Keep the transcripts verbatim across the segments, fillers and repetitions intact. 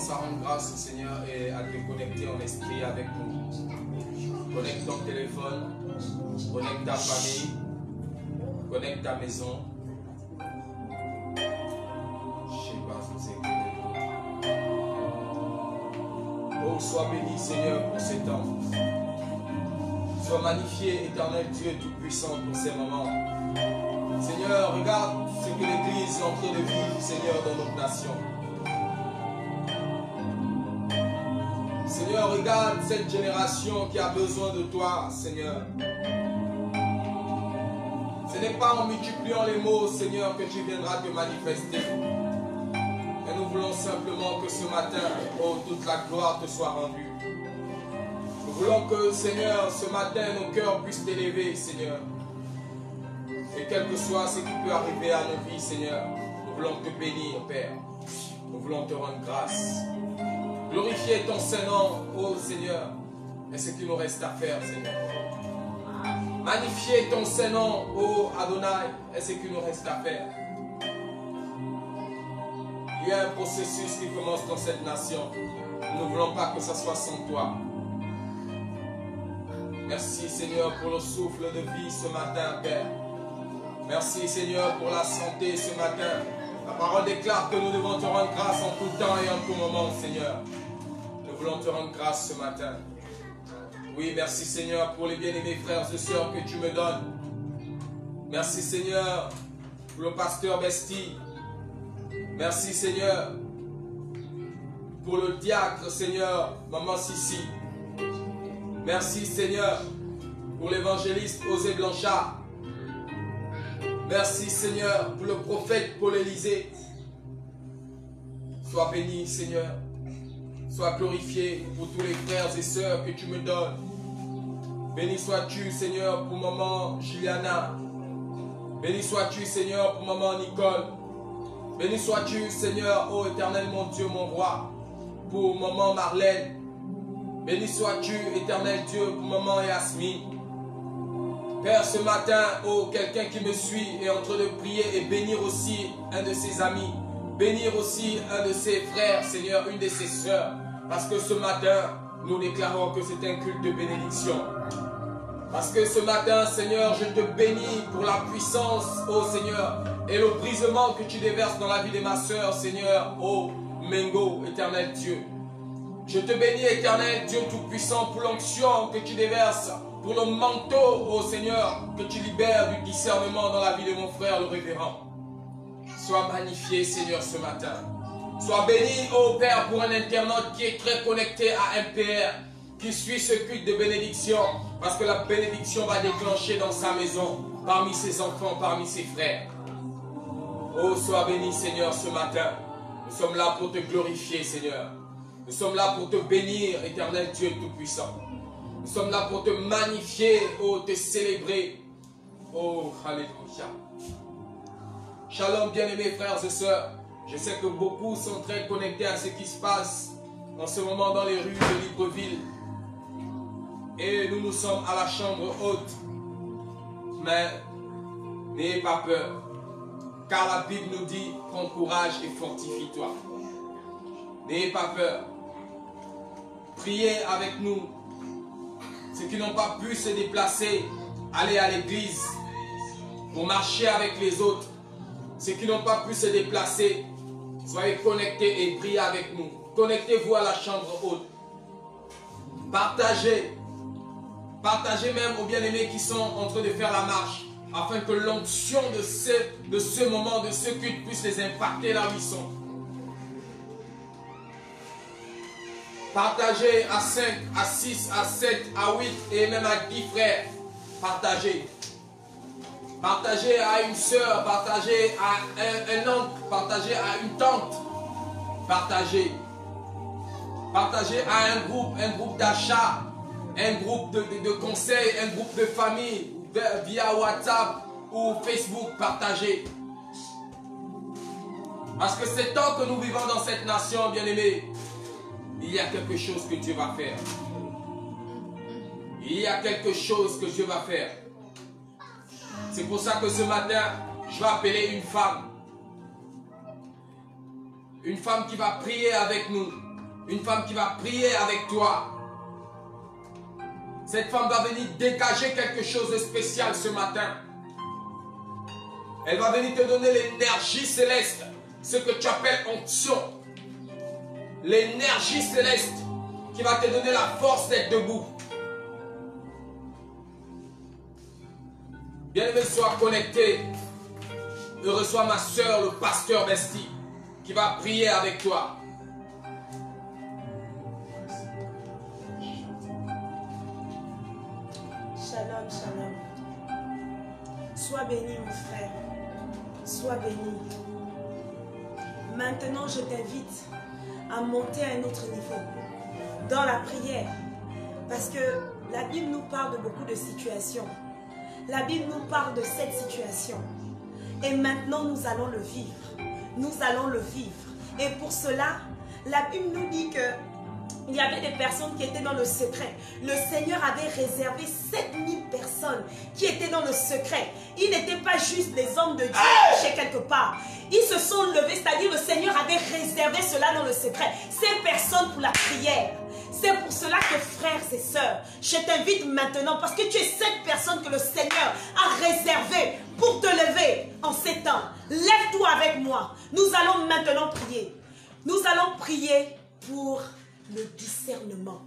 commence à rendre grâce, Seigneur, et à te connecter en esprit avec nous. Connecte ton téléphone, connecte ta famille, connecte ta maison. Je sais pas ce que c'est que oh, sois béni, Seigneur, pour ces temps. Sois magnifié, éternel Dieu Tout-Puissant, pour ces moments. Seigneur, regarde ce que l'Église est en train de vivre, Seigneur, dans notre nation. Seigneur, regarde cette génération qui a besoin de toi, Seigneur. Ce n'est pas en multipliant les mots, Seigneur, que tu viendras te manifester. Mais nous voulons simplement que ce matin, oh, toute la gloire te soit rendue. Nous voulons que, Seigneur, ce matin, nos cœurs puissent t'élever, Seigneur. Et quel que soit ce qui peut arriver à nos vies, Seigneur, nous voulons te bénir, Père. Nous voulons te rendre grâce. Glorifier ton Saint-Nom, ô Seigneur, et ce qu'il nous reste à faire, Seigneur. Magnifier ton Saint-Nom, ô Adonai, et ce qu'il nous reste à faire. Il y a un processus qui commence dans cette nation. Nous ne voulons pas que ça soit sans toi. Merci, Seigneur, pour le souffle de vie ce matin, Père. Merci, Seigneur, pour la santé ce matin. La parole déclare que nous devons te rendre grâce en tout temps et en tout moment, Seigneur. Nous voulons te rendre grâce ce matin. Oui, merci, Seigneur, pour les bien-aimés frères et sœurs que tu me donnes. Merci, Seigneur, pour le pasteur Besti. Merci, Seigneur, pour le diacre, Seigneur, Maman Sissi. Merci, Seigneur, pour l'évangéliste Osée Blanchard. Merci, Seigneur, pour le prophète Paul Élysée. Sois béni, Seigneur. Sois glorifié pour tous les frères et sœurs que tu me donnes. Béni sois-tu, Seigneur, pour maman Juliana. Béni sois-tu, Seigneur, pour maman Nicole. Béni sois-tu, Seigneur, ô éternel mon Dieu, mon roi, pour maman Marlène. Béni sois-tu, éternel Dieu, pour maman Yasmine. Père, ce matin, oh, quelqu'un qui me suit est en train de prier et bénir aussi un de ses amis. Bénir aussi un de ses frères, Seigneur, une de ses sœurs. Parce que ce matin, nous déclarons que c'est un culte de bénédiction. Parce que ce matin, Seigneur, je te bénis pour la puissance, oh Seigneur, et le brisement que tu déverses dans la vie de ma sœur, Seigneur, oh Mengo, éternel Dieu. Je te bénis, éternel Dieu Tout-Puissant, pour l'onction que tu déverses, pour le manteau, oh Seigneur, que tu libères du discernement dans la vie de mon frère, le révérend. Sois magnifié, Seigneur, ce matin. Sois béni, oh Père, pour un internaute qui est très connecté à M P R, qui suit ce culte de bénédiction, parce que la bénédiction va déclencher dans sa maison, parmi ses enfants, parmi ses frères. Oh, sois béni, Seigneur, ce matin. Nous sommes là pour te glorifier, Seigneur. Nous sommes là pour te bénir, éternel Dieu Tout-Puissant. Nous sommes là pour te magnifier, oh, te célébrer. Oh, alléluia. Shalom, bien-aimés frères et sœurs. Je sais que beaucoup sont très connectés à ce qui se passe en ce moment dans les rues de Libreville. Et nous nous sommes à la chambre haute. Mais n'ayez pas peur, car la Bible nous dit, prends courage et fortifie-toi. N'ayez pas peur. Priez avec nous. Ceux qui n'ont pas pu se déplacer, allez à l'église pour marcher avec les autres. Ceux qui n'ont pas pu se déplacer, soyez connectés et priez avec nous. Connectez-vous à la chambre haute. Partagez. Partagez même aux bien-aimés qui sont en train de faire la marche, afin que l'onction de ce, de ce moment, de ce culte puisse les impacter là où ils sont. Partagez à cinq, à six, à sept, à huit et même à dix frères. Partagez. Partagez à une soeur, partagez à un, un oncle, partagez à une tante. Partagez. Partagez à un groupe, un groupe d'achat, un groupe de, de, de conseils, un groupe de famille, via WhatsApp ou Facebook. Partagez. Parce que c'est tant que nous vivons dans cette nation, bien-aimés, il y a quelque chose que Dieu va faire. Il y a quelque chose que Dieu va faire. C'est pour ça que ce matin, je vais appeler une femme. Une femme qui va prier avec nous. Une femme qui va prier avec toi. Cette femme va venir dégager quelque chose de spécial ce matin. Elle va venir te donner l'énergie céleste. Ce que tu appelles onction. L'énergie céleste qui va te donner la force d'être debout. Bien-aimé, sois connecté. Je reçois ma soeur, le pasteur Bestie, qui va prier avec toi. Shalom, shalom. Sois béni, mon frère. Sois béni. Maintenant, je t'invite à monter à un autre niveau dans la prière. Parce que la Bible nous parle de beaucoup de situations. La Bible nous parle de cette situation. Et maintenant, nous allons le vivre. Nous allons le vivre. Et pour cela, la Bible nous dit que il y avait des personnes qui étaient dans le secret. Le Seigneur avait réservé sept mille personnes qui étaient dans le secret. Ils n'étaient pas juste des hommes de Dieu chez quelque part. Ils se sont levés, c'est-à-dire le Seigneur avait réservé cela dans le secret. Ces personnes pour la prière. C'est pour cela que frères et sœurs, je t'invite maintenant parce que tu es cette personne que le Seigneur a réservée pour te lever en ces temps. Lève-toi avec moi. Nous allons maintenant prier. Nous allons prier pour le discernement.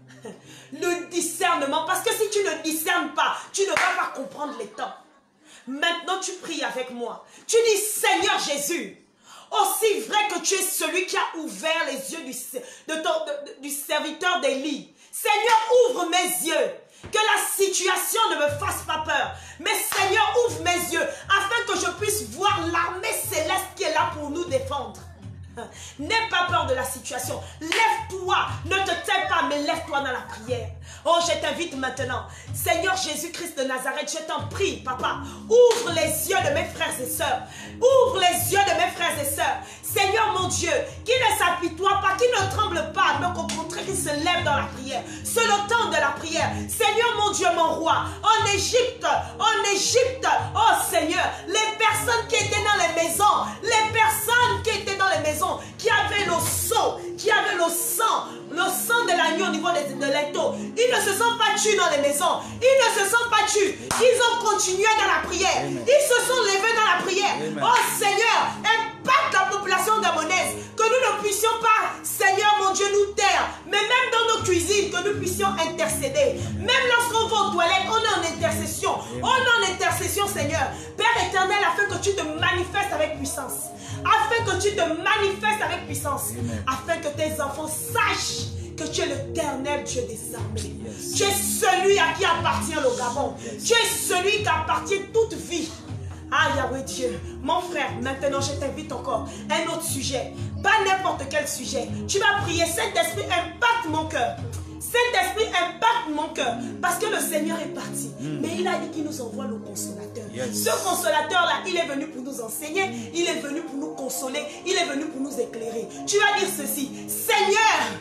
Le discernement. Parce que si tu ne discernes pas, tu ne vas pas comprendre les temps. Maintenant, tu pries avec moi. Tu dis, Seigneur Jésus, aussi vrai que tu es celui qui a ouvert les yeux du, de ton, de, du serviteur d'Élie. Seigneur, ouvre mes yeux. Que la situation ne me fasse pas peur. Mais Seigneur, ouvre mes yeux afin que je puisse voir l'armée céleste qui est là pour nous défendre. N'aie pas peur de la situation. Lève-toi. Ne te tais pas, mais lève-toi dans la prière. Oh, je t'invite maintenant. Seigneur Jésus-Christ de Nazareth, je t'en prie, Papa. Ouvre les yeux de mes frères et sœurs. Ouvre les yeux de mes frères et sœurs. Seigneur mon Dieu, qui ne s'apitoie pas, qui ne tremble pas, mais qu'au contraire, qui se lève dans la prière. C'est le temps de la prière. Seigneur mon Dieu, mon roi, en Égypte, en Égypte, oh Seigneur, les personnes qui étaient dans les maisons, les personnes qui étaient dans les maisons, qui avaient le sang, qui avaient le sang, le sang de l'agneau au niveau de, de l'étau, ils ne se sont pas tués dans les maisons, ils ne se sont pas tués, ils ont continué dans la prière, Amen. Ils se sont levés dans la prière. Amen. Oh Seigneur, impacte la population gabonaise, que nous ne puissions pas, Seigneur mon Dieu, nous taire, mais même dans nos cuisines, que nous puissions intercéder. Même lorsqu'on va aux toilettes, on est en intercession, Amen. On est en intercession, Seigneur. Père éternel, afin que tu te manifestes avec puissance, afin que tu te manifestes avec puissance, Amen. Afin que tes enfants sachent que tu es l'éternel Dieu des armées. Yes. Tu es celui à qui appartient le Gabon. Yes. Tu es celui qui appartient toute vie. Ah Yahweh Dieu, mon frère, maintenant je t'invite encore à un autre sujet. Pas n'importe quel sujet. Tu vas prier, Saint-Esprit impacte mon cœur. Saint-Esprit impacte mon cœur. Parce que le Seigneur est parti. Mm. Mais il a dit qu'il nous envoie le consolateur. Yes. Ce consolateur-là, il est venu pour nous enseigner. Il est venu pour nous consoler. Il est venu pour nous éclairer. Tu vas dire ceci. Seigneur,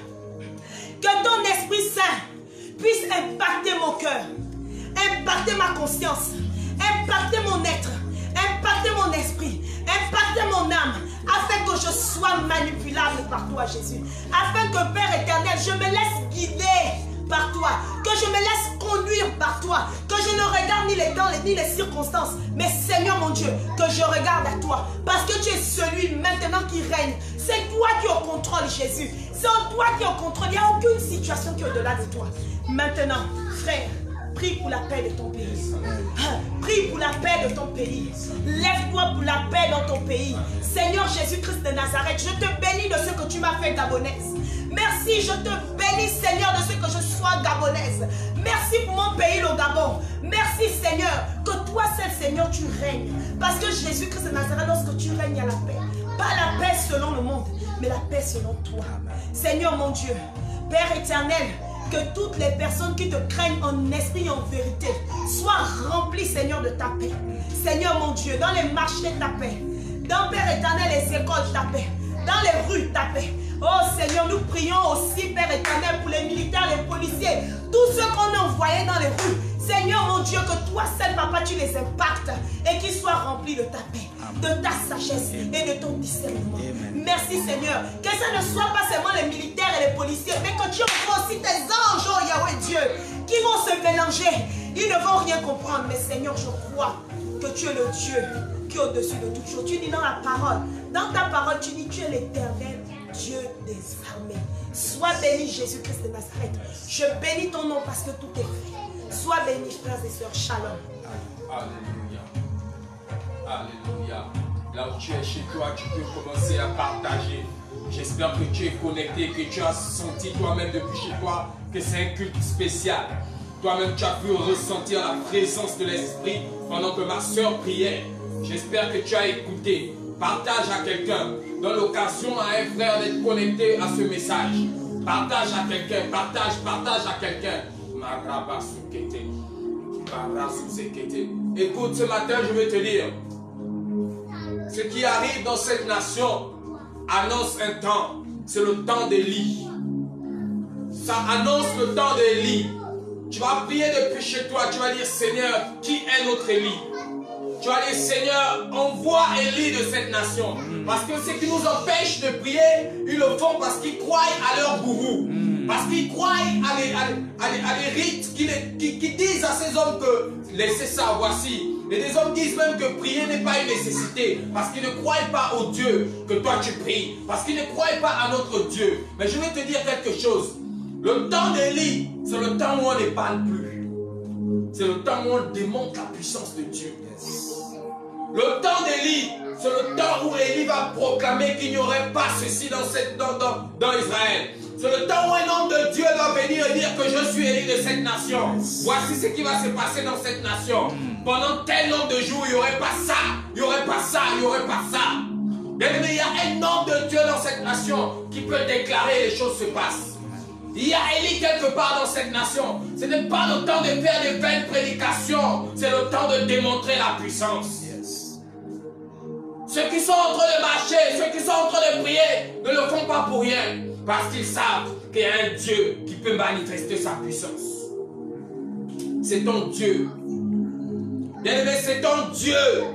que ton Esprit Saint puisse impacter mon cœur, impacter ma conscience, impacter mon être, impacter mon esprit, impacter mon âme, afin que je sois manipulable par toi, Jésus. Afin que, Père éternel, je me laisse guider par toi, que je me laisse conduire par toi, que je ne regarde ni les temps ni les circonstances, mais Seigneur mon Dieu, que je regarde à toi, parce que tu es celui maintenant qui règne. C'est toi qui es au contrôle, Jésus. C'est toi qui es au contrôle. Il n'y a aucune situation qui est au-delà de toi. Maintenant, frère, prie pour la paix de ton pays. Prie pour la paix de ton pays. Lève-toi pour la paix dans ton pays. Seigneur Jésus-Christ de Nazareth, je te bénis de ce que tu m'as fait gabonaise. Merci, je te bénis, Seigneur, de ce que je sois gabonaise. Merci pour mon pays, le Gabon. Merci, Seigneur, que toi seul, Seigneur, tu règnes. Parce que Jésus-Christ de Nazareth, lorsque tu règnes, il y a la paix. Pas la paix selon le monde, mais la paix selon toi. Seigneur mon Dieu, Père éternel, que toutes les personnes qui te craignent en esprit et en vérité soient remplies, Seigneur, de ta paix. Seigneur mon Dieu, dans les marchés, ta paix. Dans, Père éternel, les écoles, ta paix. Dans les rues, ta paix. Oh Seigneur, nous prions aussi, Père éternel, pour les militaires, les policiers, tous ceux qu'on a envoyés dans les rues. Seigneur mon Dieu, que toi seul, Papa, tu les impactes et qu'ils soient remplis de ta paix. Amen. de ta sagesse et de ton discernement. Merci Seigneur. Que ça ne soit pas seulement les militaires et les policiers, mais que tu envoies aussi tes anges, oh Yahweh Dieu, qui vont se mélanger. Ils ne vont rien comprendre. Mais Seigneur, je crois que tu es le Dieu qui est au-dessus de toutes choses. Tu dis dans la parole, dans ta parole, tu dis tu es l'Éternel, Dieu des armées. Sois béni Jésus-Christ de Nazareth. Je bénis ton nom parce que tout est fait. Sois béni frères et sœurs. Shalom. Alléluia. Alléluia. Là où tu es chez toi, tu peux commencer à partager. J'espère que tu es connecté, que tu as senti toi-même depuis chez toi que c'est un culte spécial. Toi-même, tu as pu ressentir la présence de l'Esprit pendant que ma soeur priait. J'espère que tu as écouté. Partage à quelqu'un. Donne l'occasion à un frère d'être connecté à ce message. Partage à quelqu'un. Partage, partage à quelqu'un. Écoute, ce matin, je vais te dire. Ce qui arrive dans cette nation annonce un temps. C'est le temps d'Élie. Ça annonce le temps d'Élie. Tu vas prier depuis chez toi. Tu vas dire, Seigneur, qui est notre Élie? Tu vas dire, Seigneur, envoie Élie de cette nation. Parce que ce qui nous empêche de prier, ils le font parce qu'ils croient à leur gourou. Parce qu'ils croient à les, à les, à les rites qui, les, qui, qui disent à ces hommes que laissez ça, voici. Et des hommes disent même que prier n'est pas une nécessité. Parce qu'ils ne croient pas au Dieu que toi tu pries. Parce qu'ils ne croient pas à notre Dieu. Mais je vais te dire quelque chose. Le temps d'Élie, c'est le temps où on ne parle plus. C'est le temps où on démontre la puissance de Dieu. Le temps d'Élie, c'est le temps où Élie va proclamer qu'il n'y aurait pas ceci dans, cette, dans, dans, dans Israël. C'est le temps où un homme de Dieu doit venir et dire que je suis Élie de cette nation. Voici ce qui va se passer dans cette nation. Pendant tel nombre de jours, il n'y aurait pas ça, il n'y aurait pas ça, il n'y aurait pas ça. Bien aimé, il y a un homme de Dieu dans cette nation qui peut déclarer et les choses se passent. Il y a Élie quelque part dans cette nation. Ce n'est pas le temps de faire des vaines prédications. C'est le temps de démontrer la puissance. Yes. Ceux qui sont en train de marcher, ceux qui sont en train de prier, ne le font pas pour rien. Parce qu'ils savent qu'il y a un Dieu qui peut manifester sa puissance. C'est ton Dieu. Bien-aimé, c'est ton Dieu.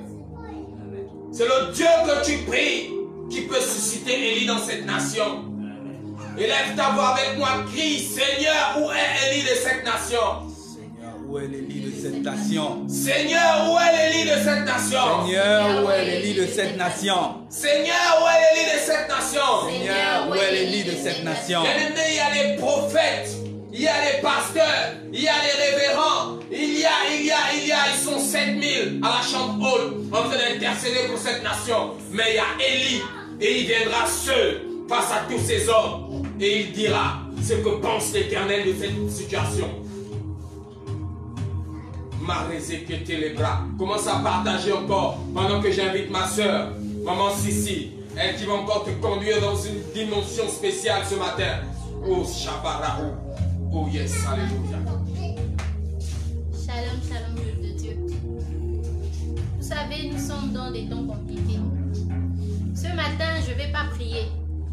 C'est le Dieu que tu pries qui peut susciter Élie dans cette nation. Élève ta voix avec moi, crie, Seigneur, où est Élie de cette nation? Seigneur, où est l'Élie de cette nation? Seigneur, où est l'Élie de cette nation? Seigneur, où est l'Élie de cette nation? Seigneur, où est l'Élie de cette nation? Seigneur, où est l'Élie de cette nation? Bien-aimé, il y a les prophètes, il y a les pasteurs, il y a les révérends, il y a, il y a, il y a, ils sont sept mille à la chambre haute en train d'intercéder pour cette nation. Mais il y a Élie et il viendra seul face à tous ces hommes. Et il dira ce que pense l'Éternel de cette situation. Marézé que t'es les bras. Commence à partager encore pendant que j'invite ma soeur, maman Sissi, elle qui va encore te conduire dans une dimension spéciale ce matin. Oh Shabaraou. Oh yes, alléluia. Shalom, shalom, peuple de Dieu. Vous savez, nous sommes dans des temps compliqués. Ce matin, je ne vais pas prier.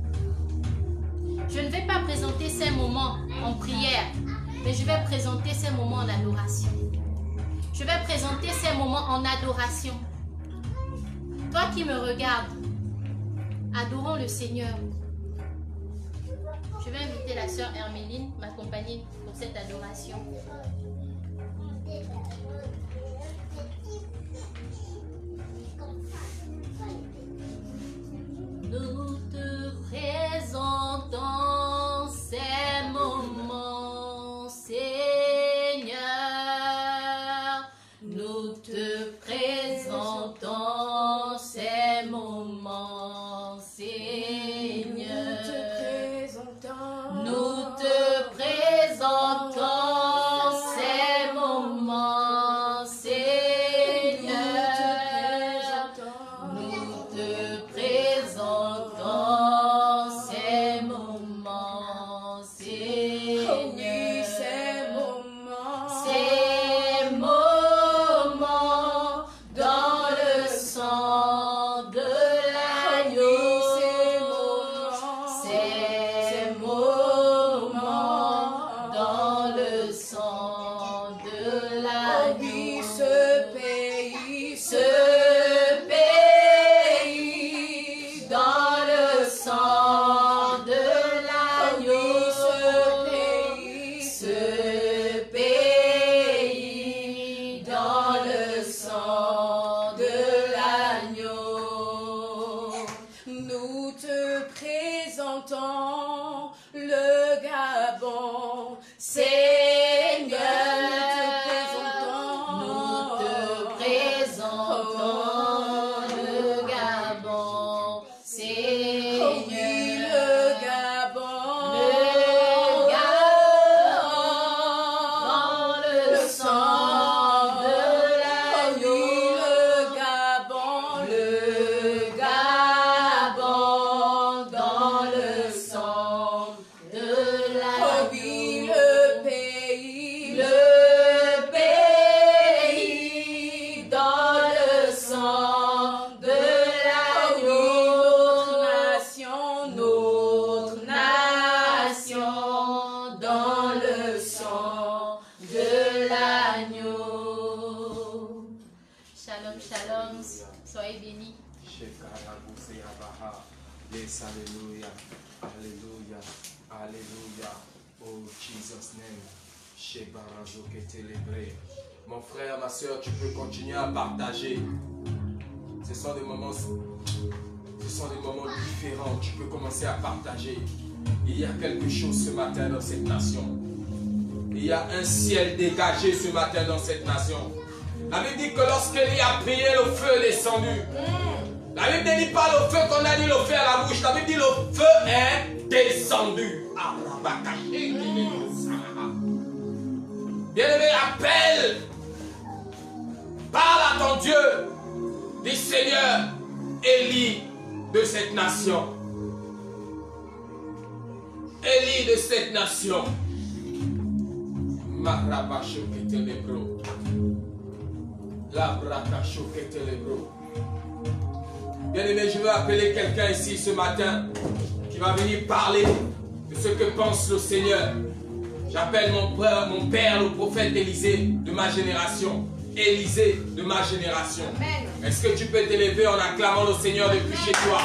Je ne vais pas présenter ces moments en prière, mais je vais présenter ces moments en adoration. Je vais présenter ces moments en adoration. Toi qui me regardes, adorons le Seigneur. Je vais inviter la sœur Herméline m'accompagner pour cette adoration. Nous te présentons ces moments, Seigneur. Nous te présentons ces moments, Seigneur. Nous te présentons ces moments, Seigneur. Nous te présentons ces moments, Seigneur. Ces moments dans le sang de l'agneau. présentons le Gabon. Seigneur, nous te présentons. Le Gabon, Seigneur, Oh oui, le Gabon, le Gabon, dans le sang de l'agneau, le Gabon, le Gabon, dans le sang de oh oui, l'agneau, le pays, le pays, dans le sang de l'agneau, nation, notre nation, dans le sang de l'agneau. Shalom, shalom, soyez bénis. Yes, hallelujah, hallelujah, hallelujah. Oh Jesus name. Shebarazo ketelebre. Mon frère, ma soeur, tu peux continuer à partager. Ce sont des moments, ce sont des moments différents. Tu peux commencer à partager. Il y a quelque chose ce matin dans cette nation. Il y a un ciel dégagé ce matin dans cette nation. La Bible dit que lorsqu'Élie a prié, le feu est descendu. La Bible ne dit pas le feu qu'on a dit le feu à la bouche. La Bible dit le feu est descendu. Bien-aimé, appelle. Parle à ton Dieu. Dis Seigneur, Élie de cette nation. Élie de cette nation. Marabacho que telebro. La bracacho que telebro. Bien-aimé, je veux appeler quelqu'un ici ce matin qui va venir parler de ce que pense le Seigneur. J'appelle mon père, mon père, le prophète Élisée de ma génération. Élisée de ma génération. Est-ce que tu peux t'élever en acclamant le Seigneur depuis chez toi?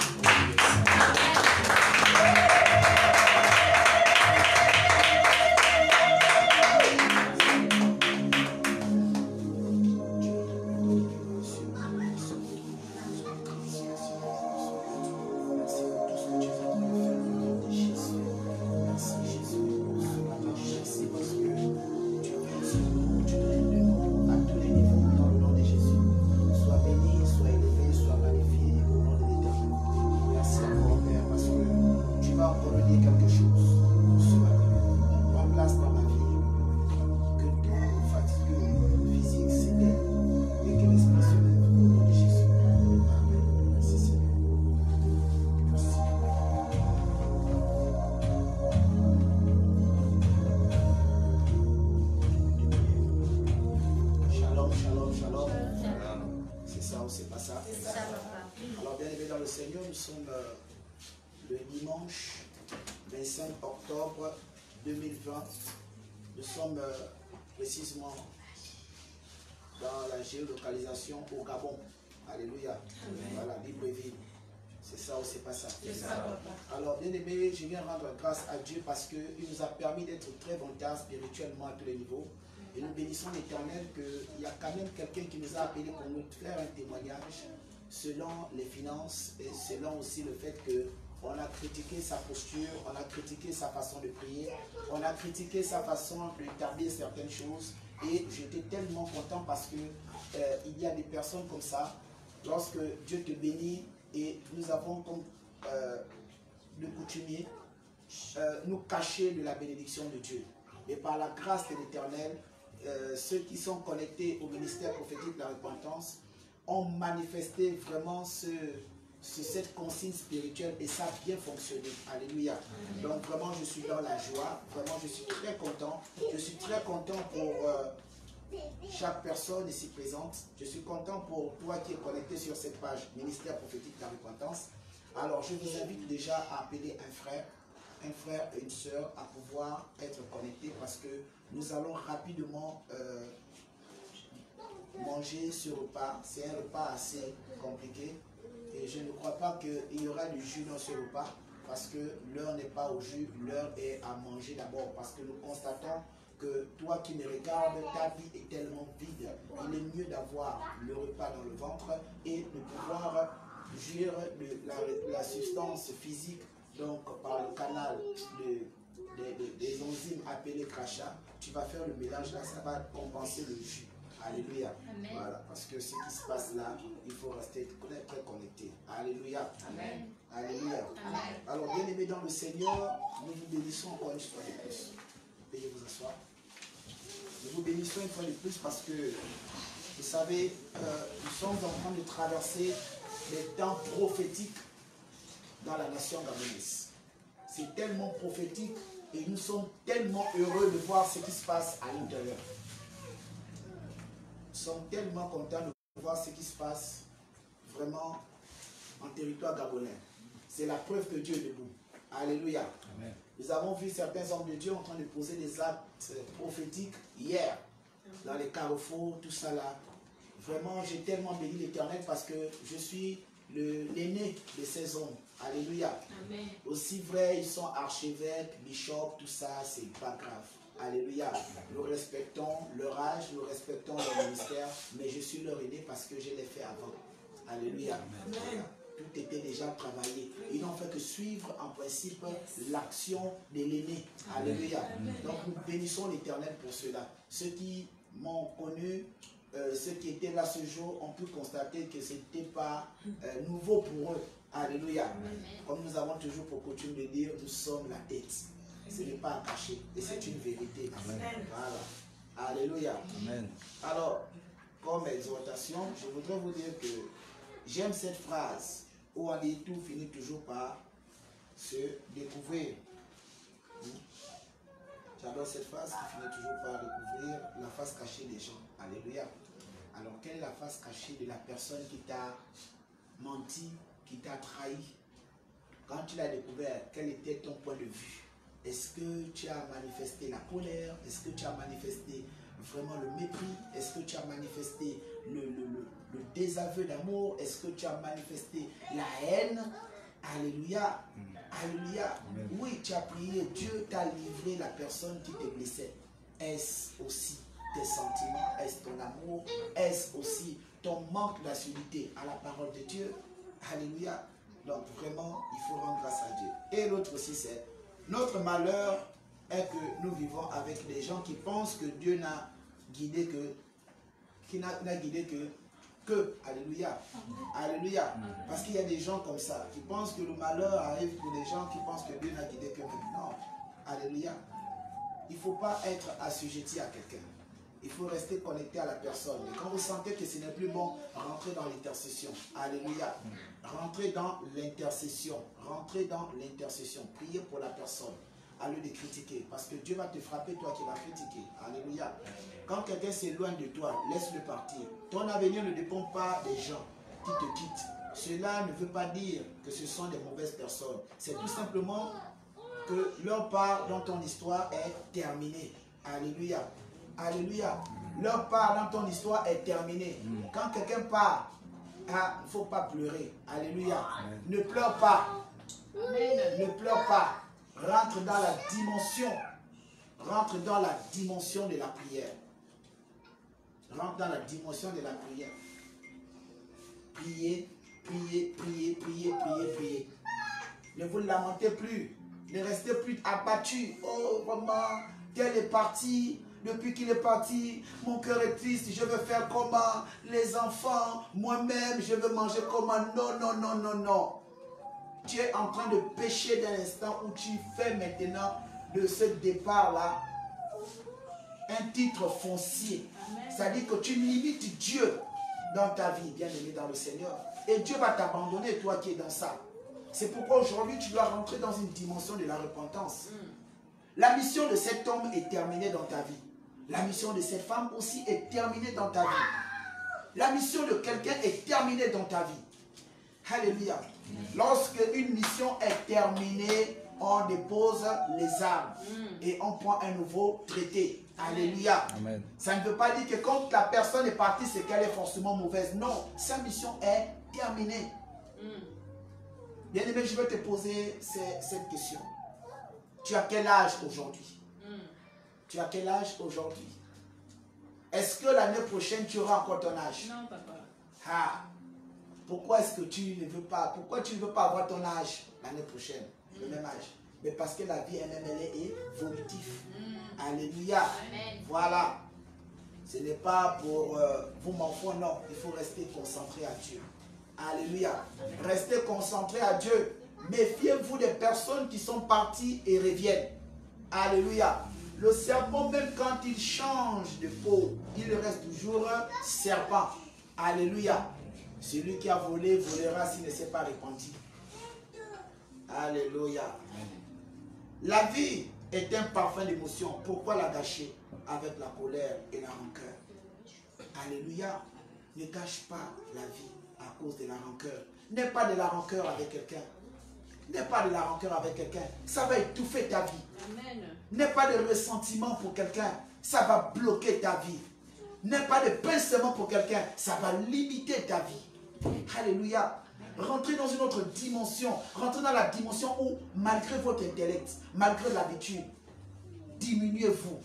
Nous sommes euh, précisément dans la géolocalisation au Gabon. Alléluia. Amen. Voilà, Libreville. C'est ça ou c'est pas ça? C'est ça. Alors, bien aimé, je viens rendre grâce à Dieu parce qu'il nous a permis d'être très volontaires spirituellement à tous les niveaux. Et nous bénissons l'Éternel qu'il y a quand même quelqu'un qui nous a appelé pour nous faire un témoignage selon les finances et selon aussi le fait que on a critiqué sa posture, on a critiqué sa façon de prier, on a critiqué sa façon d'établir certaines choses. Et j'étais tellement content parce que euh, il y a des personnes comme ça, lorsque Dieu te bénit et nous avons comme euh, le coutumier euh, nous cacher de la bénédiction de Dieu. Et par la grâce de l'Éternel, euh, ceux qui sont connectés au ministère prophétique de la repentance ont manifesté vraiment ce... c'est cette consigne spirituelle et ça a bien fonctionné. Alléluia. Donc vraiment je suis dans la joie, vraiment je suis très content. Je suis très content pour euh, chaque personne ici présente. Je suis content pour toi qui es connecté sur cette page Ministère prophétique de la repentance. Alors je vous invite déjà à appeler un frère, un frère et une soeur à pouvoir être connectés parce que nous allons rapidement euh, manger ce repas. C'est un repas assez compliqué. Et je ne crois pas qu'il y aura du jus dans ce repas parce que l'heure n'est pas au jus, l'heure est à manger d'abord. Parce que nous constatons que toi qui me regardes, ta vie est tellement vide. Il est mieux d'avoir le repas dans le ventre et de pouvoir jouir de la, la substance physique donc par le canal de, de, de, des enzymes appelées crachat, tu vas faire le mélange là, ça va compenser le jus. Alléluia. Amen. Voilà, parce que ce qui se passe là, il faut rester très connecté. Alléluia. Amen. Alléluia. Amen. Alors, bien aimés dans le Seigneur, nous vous bénissons encore une fois de plus. Veuillez vous asseoir. Nous vous bénissons une fois de plus parce que, vous savez, euh, nous sommes en train de traverser des temps prophétiques dans la nation gabonaise. C'est tellement prophétique et nous sommes tellement heureux de voir ce qui se passe à l'intérieur. Nous sommes tellement contents de voir ce qui se passe vraiment en territoire gabonais. C'est la preuve que Dieu est debout. Alléluia. Amen. Nous avons vu certains hommes de Dieu en train de poser des actes prophétiques hier, dans les carrefours, tout ça là. Vraiment, j'ai tellement béni l'Éternel parce que je suis l'aîné de ces hommes. Alléluia. Amen. Aussi vrai, ils sont archevêques, bishops, tout ça, c'est pas grave. Alléluia. Nous respectons leur âge, nous respectons leur ministère, mais je suis leur aîné parce que je l'ai fait avant. Alléluia. Amen. Tout était déjà travaillé. Ils n'ont fait que suivre en principe l'action de l'aîné. Alléluia. Donc nous bénissons l'Éternel pour cela. Ceux qui m'ont connu, euh, ceux qui étaient là ce jour, ont pu constater que ce n'était pas euh, nouveau pour eux. Alléluia. Amen. Comme nous avons toujours pour coutume de dire, nous sommes la tête. Ce n'est pas à cacher. Et c'est une vérité. Amen. Voilà. Alléluia. Amen. Alors, comme exhortation, je voudrais vous dire que j'aime cette phrase où on dit tout finit toujours par se découvrir. J'adore cette phrase qui finit toujours par découvrir la face cachée des gens. Alléluia. Alors, quelle est la face cachée de la personne qui t'a menti, qui t'a trahi? Quand tu l'as découvert, quel était ton point de vue? Est-ce que tu as manifesté la colère? Est-ce que tu as manifesté vraiment le mépris? Est-ce que tu as manifesté le, le, le, le désaveu d'amour? Est-ce que tu as manifesté la haine? Alléluia. Alléluia. Oui, tu as prié. Dieu t'a livré la personne qui te blessait. Est-ce aussi tes sentiments? Est-ce ton amour? Est-ce aussi ton manque d'assiduité à la parole de Dieu? Alléluia. Donc vraiment, il faut rendre grâce à Dieu. Et l'autre aussi, c'est notre malheur est que nous vivons avec des gens qui pensent que Dieu n'a guidé que, qui n'a guidé que, que, alléluia, alléluia, parce qu'il y a des gens comme ça, qui pensent que le malheur arrive pour des gens qui pensent que Dieu n'a guidé que maintenant, alléluia. Il ne faut pas être assujetti à quelqu'un, il faut rester connecté à la personne, et quand vous sentez que ce n'est plus bon, rentrez dans l'intercession, alléluia, rentrez dans l'intercession, rentrez dans l'intercession, priez pour la personne, à lieu de critiquer, parce que Dieu va te frapper, toi qui vas critiquer. Alléluia. Quand quelqu'un s'éloigne de toi, laisse-le partir. Ton avenir ne dépend pas des gens qui te quittent. Cela ne veut pas dire que ce sont des mauvaises personnes. C'est tout simplement que leur part dans ton histoire est terminée. Alléluia. Alléluia. Leur part dans ton histoire est terminée. Quand quelqu'un part, ah, il ne faut pas pleurer. Alléluia. Ne pleure pas. Ne pleure pas. Rentre dans la dimension, rentre dans la dimension de la prière. Rentre dans la dimension de la prière. Priez, priez, priez, priez, priez, priez. Ne vous lamentez plus. Ne restez plus abattus. Oh, vraiment, tel est parti. Depuis qu'il est parti, mon cœur est triste. Je veux faire comment? Les enfants, moi-même, je veux manger comment? Non, non, non, non, non. Tu es en train de pécher d'un instant où tu fais maintenant de ce départ-là un titre foncier. C'est-à-dire que tu limites Dieu dans ta vie, bien aimé dans le Seigneur. Et Dieu va t'abandonner, toi qui es dans ça. C'est pourquoi aujourd'hui tu dois rentrer dans une dimension de la repentance. La mission de cet homme est terminée dans ta vie. La mission de cette femme aussi est terminée dans ta vie. La mission de quelqu'un est terminée dans ta vie. Alléluia. Lorsque une mission est terminée, on dépose les armes et on prend un nouveau traité. Alléluia. Amen. Ça ne veut pas dire que quand la personne est partie, c'est qu'elle est forcément mauvaise. Non, sa mission est terminée. Mm. Bien aimé, je vais te poser ces, cette question. Tu as quel âge aujourd'hui? Mm. Tu as quel âge aujourd'hui? Est-ce que l'année prochaine, tu auras encore ton âge? Non, papa. Ah. Pourquoi est-ce que tu ne veux pas, pourquoi tu ne veux pas avoir ton âge l'année prochaine, le même âge? Mais parce que la vie elle-même, elle est évolutive. Alléluia. Amen. Voilà. Ce n'est pas pour euh, vous m'enfants, non. Il faut rester concentré à Dieu. Alléluia. Restez concentré à Dieu. Méfiez-vous des personnes qui sont parties et reviennent. Alléluia. Le serpent, même quand il change de peau, il reste toujours un serpent. Alléluia. Celui qui a volé, volera s'il ne s'est pas repenti. Alléluia. La vie est un parfum d'émotion. Pourquoi la gâcher avec la colère et la rancœur? Alléluia. Ne gâche pas la vie à cause de la rancœur. N'aie pas de la rancœur avec quelqu'un. N'aie pas de la rancœur avec quelqu'un. Ça va étouffer ta vie. Amen. N'aie pas de ressentiment pour quelqu'un. Ça va bloquer ta vie. N'aie pas de pincement pour quelqu'un. Ça va limiter ta vie. Alléluia. Rentrez dans une autre dimension. Rentrez dans la dimension où, malgré votre intellect, malgré l'habitude, diminuez-vous.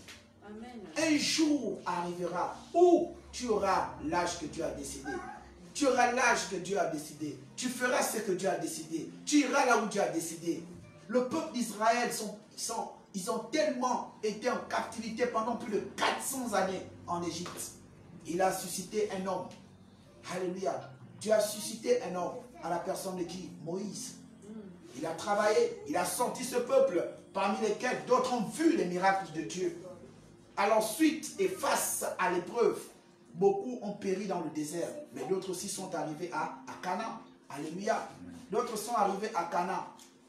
Un jour arrivera où tu auras l'âge que Dieu a décidé. Tu auras l'âge que Dieu a décidé. Tu feras ce que Dieu a décidé. Tu iras là où Dieu a décidé. Le peuple d'Israël, sont, ils, sont, ils ont tellement été en captivité pendant plus de quatre cents années en Égypte. Il a suscité un homme. Alléluia. Dieu a suscité un homme à la personne de qui? Moïse. Il a travaillé, il a sorti ce peuple, parmi lesquels d'autres ont vu les miracles de Dieu. Alors ensuite, et face à l'épreuve, beaucoup ont péri dans le désert, mais d'autres aussi sont arrivés à, à Canaan. Alléluia. D'autres sont arrivés à Canaan.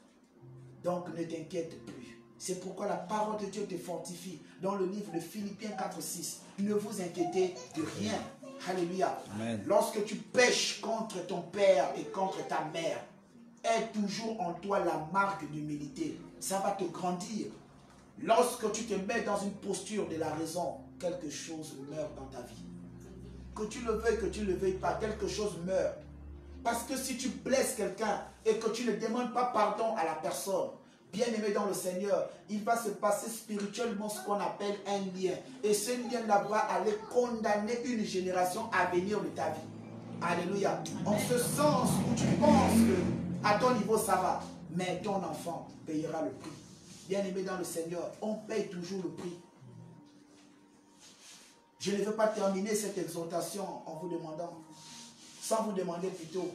Donc ne t'inquiète plus. C'est pourquoi la parole de Dieu te fortifie. Dans le livre de Philippiens quatre six, ne vous inquiétez de rien. Alléluia. Amen. Lorsque tu pèches contre ton père et contre ta mère, aie toujours en toi la marque d'humilité. Ça va te grandir. Lorsque tu te mets dans une posture de la raison, quelque chose meurt dans ta vie. Que tu le veuilles, que tu ne le veuilles pas, quelque chose meurt. Parce que si tu blesses quelqu'un et que tu ne demandes pas pardon à la personne, bien-aimé dans le Seigneur, il va se passer spirituellement ce qu'on appelle un lien. Et ce lien-là va aller condamner une génération à venir de ta vie. Alléluia. En ce sens où tu penses que à ton niveau ça va, mais ton enfant payera le prix. Bien-aimé dans le Seigneur, on paye toujours le prix. Je ne veux pas terminer cette exhortation en vous demandant, sans vous demander plutôt,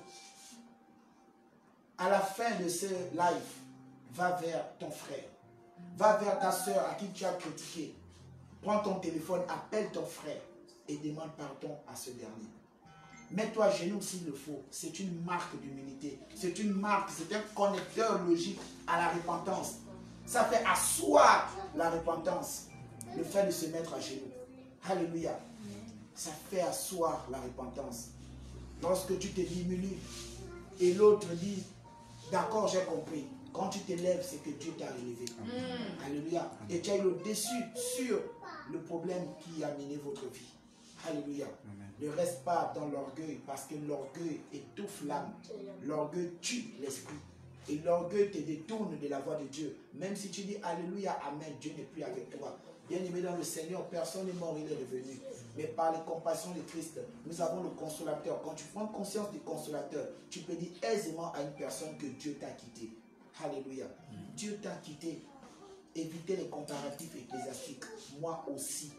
à la fin de ce live, va vers ton frère, va vers ta soeur à qui tu as critiqué. Prends ton téléphone, appelle ton frère et demande pardon à ce dernier. Mets-toi à genoux s'il le faut. C'est une marque d'humilité. C'est une marque, c'est un connecteur logique à la repentance. Ça fait asseoir la repentance, le fait de se mettre à genoux. Alléluia. Ça fait asseoir la repentance. Lorsque tu te diminues et l'autre dit, d'accord, j'ai compris. Quand tu te lèves, c'est que Dieu t'a relevé. Mm. Alléluia. Et tu as eu le dessus sur le problème qui a mené votre vie. Alléluia. Amen. Ne reste pas dans l'orgueil, parce que l'orgueil étouffe l'âme. L'orgueil tue l'esprit. Et l'orgueil te détourne de la voie de Dieu. Même si tu dis Alléluia, Amen, Dieu n'est plus avec toi. Bien-aimé dans le Seigneur, personne n'est mort, il est revenu. Mais par les compassions de Christ, nous avons le consolateur. Quand tu prends conscience du consolateur, tu peux dire aisément à une personne que Dieu t'a quitté. Alléluia. Mm. Dieu t'a quitté. Évitez les comparatifs ecclésiastiques. Moi aussi.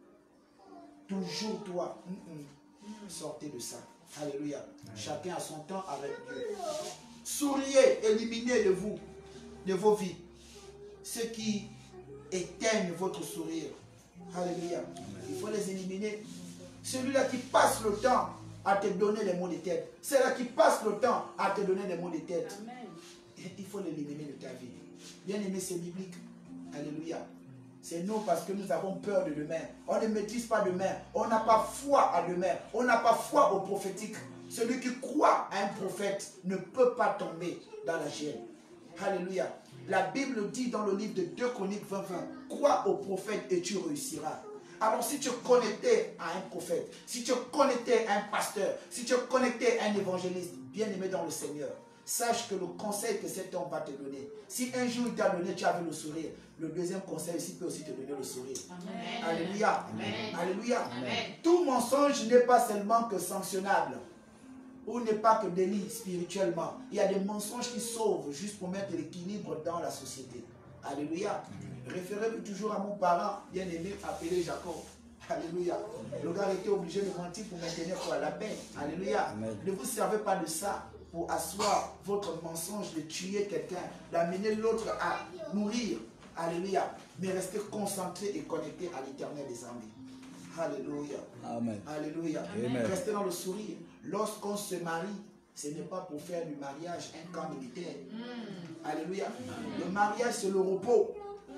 Toujours toi. Mm -mm. Sortez de ça. Alléluia. Mm. Chacun a son temps avec Dieu. Souriez, éliminez de vous, de vos vies, ce qui éteignent votre sourire. Alléluia. Il faut les éliminer. Celui-là qui passe le temps à te donner les mots de tête. Celui-là qui passe le temps à te donner les mots de tête. Amen. Il faut l'éliminer de ta vie. Bien aimé, c'est biblique. Alléluia. C'est nous parce que nous avons peur de demain. On ne maîtrise pas demain. On n'a pas foi à demain. On n'a pas foi au prophétique. Celui qui croit à un prophète ne peut pas tomber dans la gêne. Alléluia. La Bible dit dans le livre de deux Chroniques vingt vingt, crois au prophète et tu réussiras. Alors si tu es connecté à un prophète, si tu es connecté à un pasteur, si tu es connecté à un évangéliste, bien aimé dans le Seigneur, sache que le conseil que cet homme va te donner, si un jour il t'a donné, tu avais le sourire, le deuxième conseil ici peut aussi te donner le sourire. Amen. Alléluia. Amen. Alléluia. Amen. Tout mensonge n'est pas seulement que sanctionnable. où il n'est pas que délit spirituellement. Il y a des mensonges qui sauvent juste pour mettre l'équilibre dans la société. Alléluia. Référez-vous toujours à mon parent, bien-aimé, appelé Jacob. Alléluia. Le gars était obligé de mentir pour maintenir quoi, la paix. Alléluia. Amen. Ne vous servez pas de ça pour asseoir votre mensonge de tuer quelqu'un, d'amener l'autre à mourir. Alléluia. Mais restez concentrés et connectés à l'éternel des armées. Alléluia. Amen. Alléluia. Amen. Restez dans le sourire. Lorsqu'on se marie, ce n'est pas pour faire du mariage un camp militaire. Mm. Alléluia. Mm. Le mariage, c'est le repos.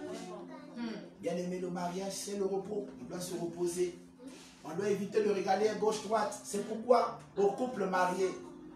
Mm. Bien aimé, le mariage, c'est le repos. On doit se reposer. On doit éviter de regarder à gauche-droite. C'est pourquoi, au couple marié,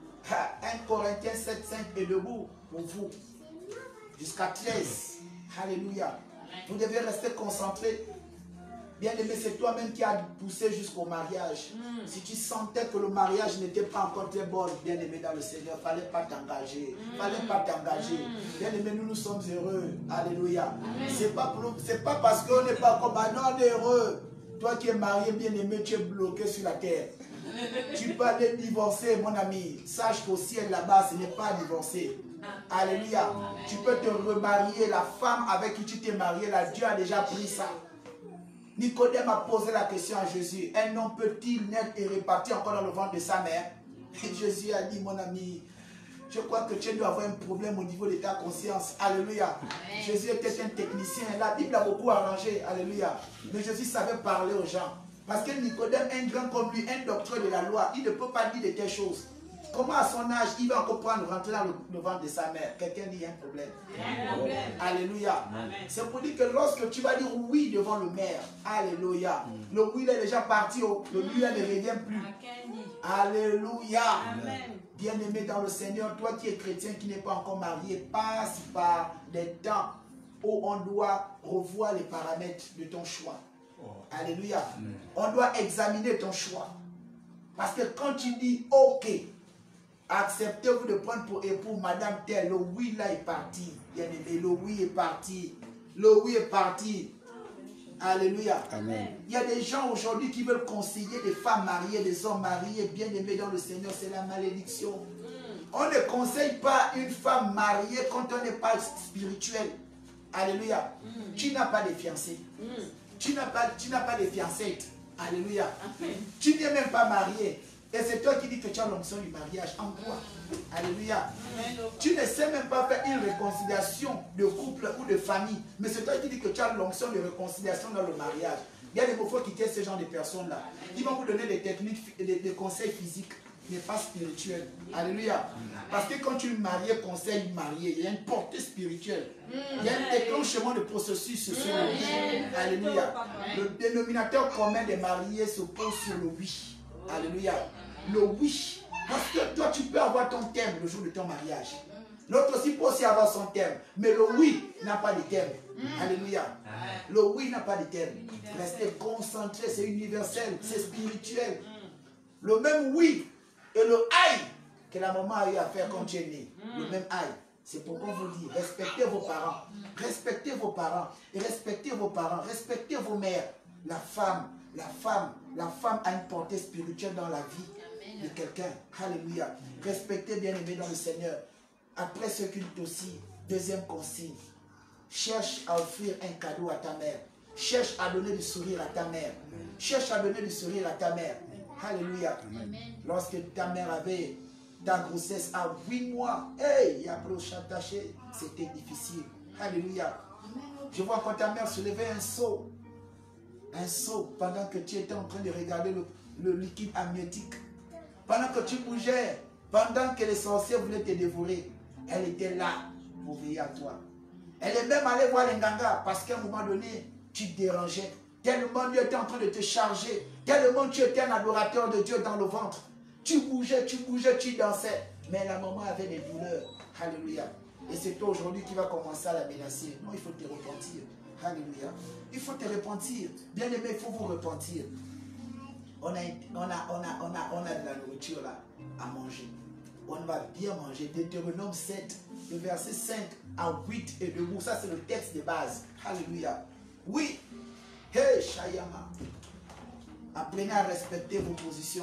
un Corinthiens sept, cinq est debout pour vous. Jusqu'à treize. Alléluia. Vous devez rester concentré. Bien-aimé, c'est toi-même qui as poussé jusqu'au mariage. Mm. Si tu sentais que le mariage n'était pas encore très bon, bien-aimé dans le Seigneur, il ne fallait pas t'engager. Il ne fallait pas t'engager. Mm. Bien-aimé, nous, nous sommes heureux. Alléluia. Ce n'est pas, pas parce qu'on n'est pas comme un on est heureux. Toi qui es marié, bien-aimé, tu es bloqué sur la terre. Tu peux aller divorcer, mon ami. Sache qu'au ciel là-bas, ce n'est pas divorcer. Alléluia. Tu peux te remarier. La femme avec qui tu t'es marié, là, Dieu a déjà pris ça. Nicodème a posé la question à Jésus. Un homme peut-il naître et repartir encore dans le ventre de sa mère? Et Jésus a dit, mon ami, je crois que tu dois avoir un problème au niveau de ta conscience. Alléluia. Amen. Jésus était un technicien. La Bible a beaucoup arrangé. Alléluia. Mais Jésus savait parler aux gens. Parce que Nicodème, un grand comme lui, un docteur de la loi, il ne peut pas dire de telles choses. Comment à son âge, il va encore prendre, rentrer dans le, le ventre de sa mère? Quelqu'un dit, il y a un problème. Amen. Alléluia. C'est pour dire que lorsque tu vas dire oui devant le maire, alléluia, mm. le oui est déjà parti, oh, le oui ne revient plus. Alléluia. Bien-aimé dans le Seigneur, toi qui es chrétien, qui n'est pas encore marié, passe par des temps où on doit revoir les paramètres de ton choix. Oh. Alléluia. Mm. On doit examiner ton choix. Parce que quand tu dis OK, acceptez-vous de prendre pour époux madame telle, le oui là est parti. Bien aimé, le oui est parti. Le oui est parti. Alléluia. Amen. Il y a des gens aujourd'hui qui veulent conseiller des femmes mariées, des hommes mariés, bien aimés dans le Seigneur, c'est la malédiction. Mm. On ne conseille pas une femme mariée quand on n'est pas spirituel. Alléluia. Mm. Tu n'as pas de fiancé. Mm. Tu n'as pas, tu n'as pas de fiancée. Alléluia. Amen. Tu n'es même pas marié. Et c'est toi qui dis que tu as l'onction du mariage. En quoi? Alléluia. Amen. Tu ne sais même pas faire une réconciliation de couple ou de famille. Mais c'est toi qui dis que tu as l'onction de réconciliation dans le mariage. Il y a des mots, il faut quitter ce genre de personnes-là. Ils vont vous donner des techniques, des, des conseils physiques, mais pas spirituels. Alléluia. Parce que quand tu maries, conseil marié, il y a une portée spirituelle. Il y a un déclenchement de processus sur le oui. Alléluia. Le dénominateur commun des mariés se pose sur le oui. Alléluia. Le oui. Parce que toi, tu peux avoir ton thème le jour de ton mariage. L'autre aussi peut aussi avoir son thème. Mais le oui n'a pas de thème. Alléluia. Le oui n'a pas de thème. Restez concentrés, c'est universel, c'est spirituel. Le même oui et le aïe que la maman a eu à faire quand tu es né. Le même aïe. C'est pourquoi on vous dit, respectez vos parents. Respectez vos parents. Et respectez vos parents. Respectez vos mères. La femme, la femme, la femme a une portée spirituelle dans la vie de quelqu'un. Alléluia. Respectez bien aimé dans le Seigneur. Après ce culte aussi, deuxième consigne. Cherche à offrir un cadeau à ta mère. Cherche à donner du sourire à ta mère. Cherche à donner du sourire à ta mère. Alléluia. Amen. Lorsque ta mère avait ta grossesse à huit mois, hey, c'était difficile. Alléluia. Je vois quand ta mère se levait un seau. Un seau pendant que tu étais en train de regarder le, le liquide amniotique. Pendant que tu bougeais, pendant que les sorciers voulaient te dévorer, elle était là pour veiller à toi. Elle est même allée voir les Nganga parce qu'à un moment donné, tu te dérangeais. Tellement Dieu était en train de te charger. Tellement tu étais un adorateur de Dieu dans le ventre. Tu bougeais, tu bougeais, tu dansais. Mais la maman avait des douleurs. Alléluia. Et c'est toi aujourd'hui qui vas commencer à la menacer. Non, il faut te repentir. Alléluia. Il faut te repentir. Bien aimé, il faut vous repentir. On a, on, a, on, a, on, a, on a de la nourriture là à manger. On va bien manger. Deutéronome sept, le verset cinq à huit et debout. Ça, c'est le texte de base. Alléluia. Oui. Hey, Shayama. Apprenez à respecter vos positions.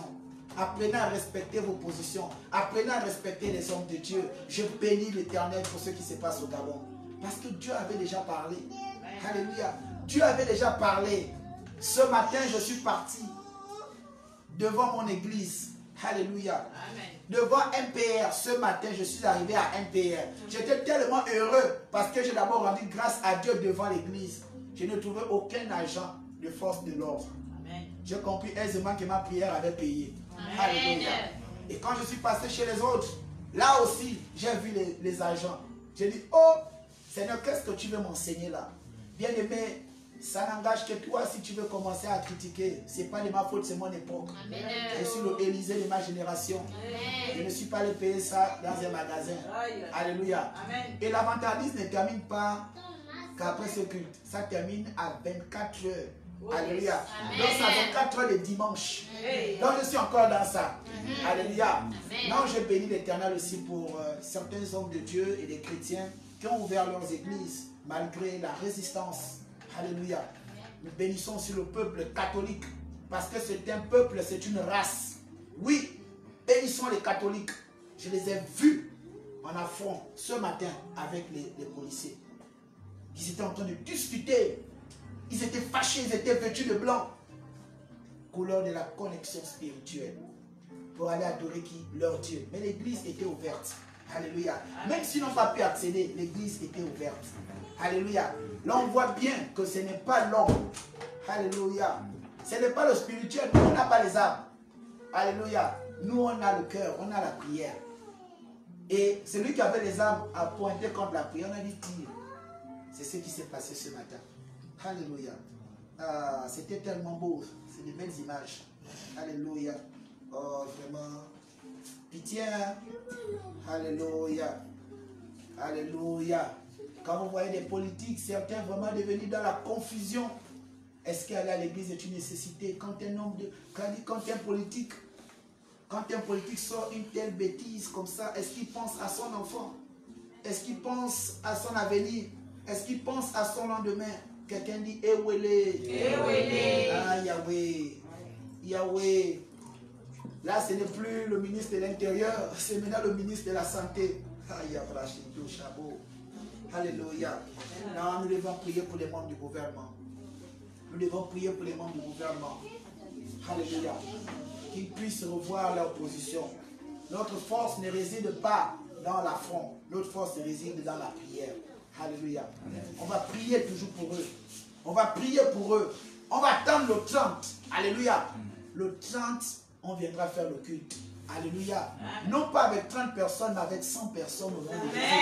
Apprenez à respecter vos positions. Apprenez à respecter les hommes de Dieu. Je bénis l'Éternel pour ce qui se passe au Gabon. Parce que Dieu avait déjà parlé. Alléluia. Dieu avait déjà parlé. Ce matin, je suis parti devant mon église. Alléluia. Devant M P R. Ce matin, je suis arrivé à M P R. J'étais tellement heureux parce que j'ai d'abord rendu grâce à Dieu devant l'église. Je ne trouvais aucun agent de force de l'ordre. J'ai compris aisément que ma prière avait payé. Alléluia. Et quand je suis passé chez les autres, là aussi, j'ai vu les, les agents. J'ai dit, oh, Seigneur, qu'est-ce que tu veux m'enseigner là? Bien aimé, ça n'engage que toi si tu veux commencer à critiquer. Ce n'est pas de ma faute, c'est mon époque. Amen. Je suis le Élysée de ma génération. Amen. Je ne suis pas allé payer ça dans un magasin. Amen. Alléluia. Amen. Et l'avantardisme ne termine pas qu'après ce culte. Ça termine à vingt-quatre heures. Oui. Alléluia. Amen. Donc c'est à vingt-quatre heures le dimanche. Amen. Donc je suis encore dans ça. Amen. Alléluia. Amen. Donc je bénis l'Éternel aussi pour euh, certains hommes de Dieu et des chrétiens qui ont ouvert leurs églises malgré la résistance. Alléluia. Nous bénissons sur le peuple catholique parce que c'est un peuple, c'est une race. Oui, bénissons les catholiques. Je les ai vus en affront ce matin avec les, les policiers. Ils étaient en train de discuter. Ils étaient fâchés, ils étaient vêtus de blanc. Couleur de la connexion spirituelle. Pour aller adorer qui? Leur Dieu. Mais l'église était ouverte. Alléluia. Même s'ils n'ont pas pu accéder, l'église était ouverte. Alléluia. Là, on voit bien que ce n'est pas l'homme. Alléluia. Ce n'est pas le spirituel. Nous, on n'a pas les âmes. Alléluia. Nous, on a le cœur, on a la prière. Et celui qui avait les âmes a pointé contre la prière. On a dit tire. C'est ce qui s'est passé ce matin. Alléluia. Ah, c'était tellement beau. C'est des belles images. Alléluia. Oh, vraiment. Pitié. Hein? Alléluia. Alléluia. Quand vous voyez des politiques, certains vraiment devenus dans la confusion. Est-ce qu'aller à l'église est une nécessité? Quand un homme de, quand, quand un politique, quand un politique sort une telle bêtise comme ça, est-ce qu'il pense à son enfant? Est-ce qu'il pense à son avenir? Est-ce qu'il pense à son lendemain? Quelqu'un dit Ewele. Ewele. Ah, Yahweh. Yahweh. Là, ce n'est plus le ministre de l'Intérieur, c'est maintenant le ministre de la Santé. Ah, Yabrachito Chabo. Alléluia. Non, nous devons prier pour les membres du gouvernement. Nous devons prier pour les membres du gouvernement. Alléluia. Qu'ils puissent revoir leur position. Notre force ne réside pas dans l'affront. Notre force réside dans la prière. Alléluia. On va prier toujours pour eux. On va prier pour eux. On va attendre le trente. Alléluia. Le trente, on viendra faire le culte. Alléluia. Non pas avec trente personnes, mais avec cent personnes au nom de Jésus.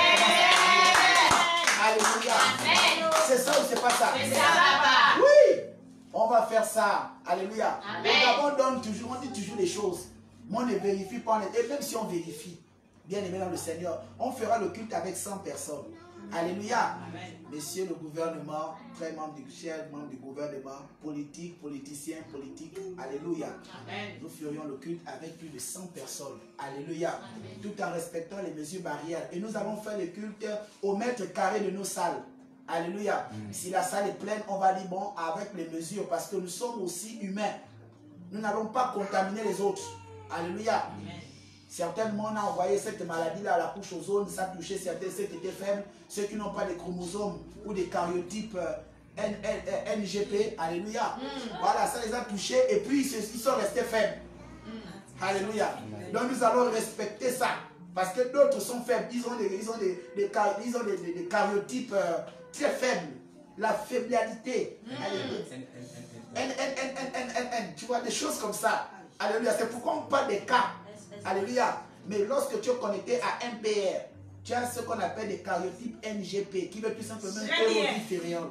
Alléluia. C'est ça ou c'est pas ça? C'est ça, papa. Oui. On va faire ça. Alléluia. Et d'abord, on donne toujours, on dit toujours les choses. Mais on ne vérifie pas. Et même si on vérifie, bien aimé dans le Seigneur, on fera le culte avec cent personnes. Alléluia. Amen. Messieurs le gouvernement, très membres du chers membres du gouvernement, politique, politiciens, politiques. Alléluia. Amen. Nous ferions le culte avec plus de cent personnes. Alléluia. Amen. Tout en respectant les mesures barrières. Et nous allons faire le culte au mètre carré de nos salles. Alléluia. Amen. Si la salle est pleine, on va dire bon avec les mesures parce que nous sommes aussi humains. Nous n'allons pas contaminer les autres. Alléluia. Amen. Certainement, on a envoyé cette maladie-là à la couche ozone, ça a touché certains, ceux qui étaient faibles, ceux qui n'ont pas de chromosomes ou des karyotypes N G P. Alléluia. Mm. Voilà, ça les a touchés et puis ils sont restés faibles. Mm. Alléluia. Mm. Donc nous allons respecter ça. Parce que d'autres sont faibles. Ils ont des, ils ont des, des, ils ont des, des, des karyotypes euh, très faibles. La faiblalité. Mm. Alléluia. N, N, N, N, N, N, N. Tu vois, des choses comme ça. Alléluia. C'est pourquoi on parle des cas. Alléluia. Mais lorsque tu es connecté à M P R, tu as ce qu'on appelle des karyotypes N G P, qui veut tout simplement hérodifériant.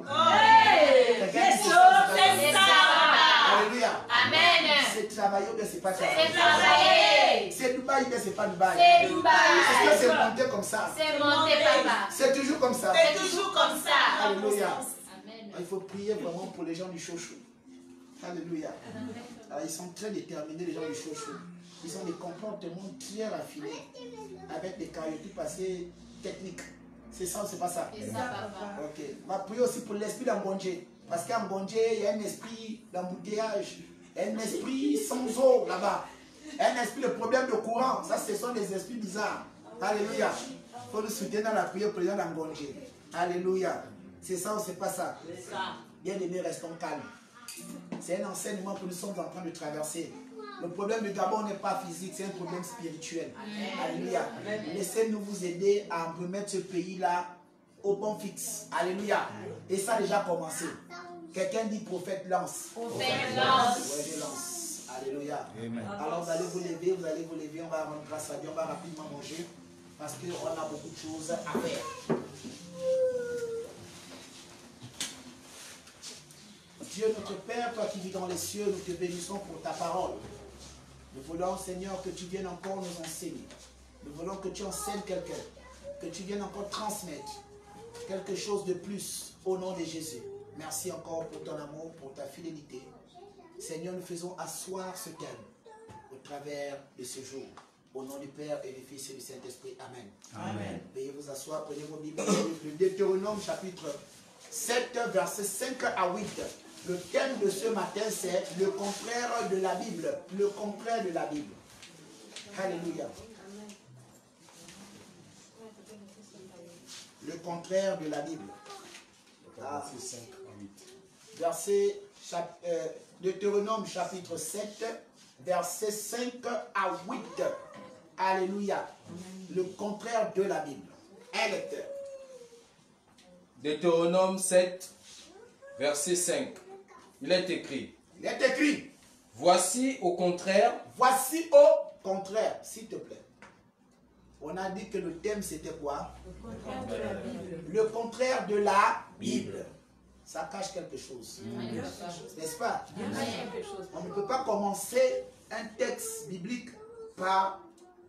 Alléluia. Amen. C'est travaillé ou bien c'est pas travaillé? C'est travaillé. C'est Dubaï ou bien c'est pas Dubaï? C'est Dubaï. Est-ce que c'est monté comme ça? C'est monté, papa. C'est toujours comme ça. C'est toujours comme ça. Alléluia. Amen. Il faut prier vraiment pour les gens du chouchou. Alléluia. Alors, ils sont très déterminés, les gens du chouchou. Ils ont des comportements très raffinés, avec des karyotypes assez techniques. C'est ça ou c'est pas ça? C'est ça, papa. Ok. On va prier aussi pour l'esprit d'Ambondje. Parce qu'à Ambondje, il y a un esprit d'embouteillage. Il y a un esprit sans eau là-bas. Un esprit de problème de courant, ça ce sont des esprits bizarres. Alléluia. Il faut nous soutenir dans la prière pour les gens d'Angongé. Alléluia. C'est ça ou c'est pas ça? Bien aimés, restons calmes. C'est un enseignement que nous sommes en train de traverser. Le problème du Gabon n'est pas physique, c'est un problème spirituel. Alléluia. Laissez-nous vous aider à remettre ce pays-là au bon fixe. Alléluia. Et ça a déjà commencé. Quelqu'un dit prophète lance. Prophète lance. Ouais, je lance. Alléluia. Amen. Alors vous allez vous lever, vous allez vous lever, on va rendre grâce à Dieu, on va rapidement manger parce qu'on a beaucoup de choses à faire. Dieu notre Père, toi qui vis dans les cieux, nous te bénissons pour ta parole. Nous voulons, Seigneur, que tu viennes encore nous enseigner. Nous voulons que tu enseignes quelqu'un, que tu viennes encore transmettre quelque chose de plus au nom de Jésus. Merci encore pour ton amour, pour ta fidélité. Seigneur, nous faisons asseoir ce thème au travers de ce jour. Au nom du Père et du Fils et du Saint-Esprit. Amen. Amen. Veuillez vous asseoir, prenez vos Bibles. Le Deutéronome chapitre sept, versets cinq à huit. Le thème de ce matin, c'est le contraire de la Bible. Le contraire de la Bible. Alléluia. Le contraire de la Bible. Ah. Verset, chap, euh, Deutéronome chapitre sept, verset cinq à huit. Alléluia. Le contraire de la Bible. Un lecteur. Deutéronome sept, verset cinq. Il est écrit. Il est écrit. Voici au contraire. Voici au contraire, s'il te plaît. On a dit que le thème c'était quoi? Le contraire de la Bible. Le contraire de la Bible. Ça cache quelque chose. N'est-ce pas? On ne peut pas commencer un texte biblique par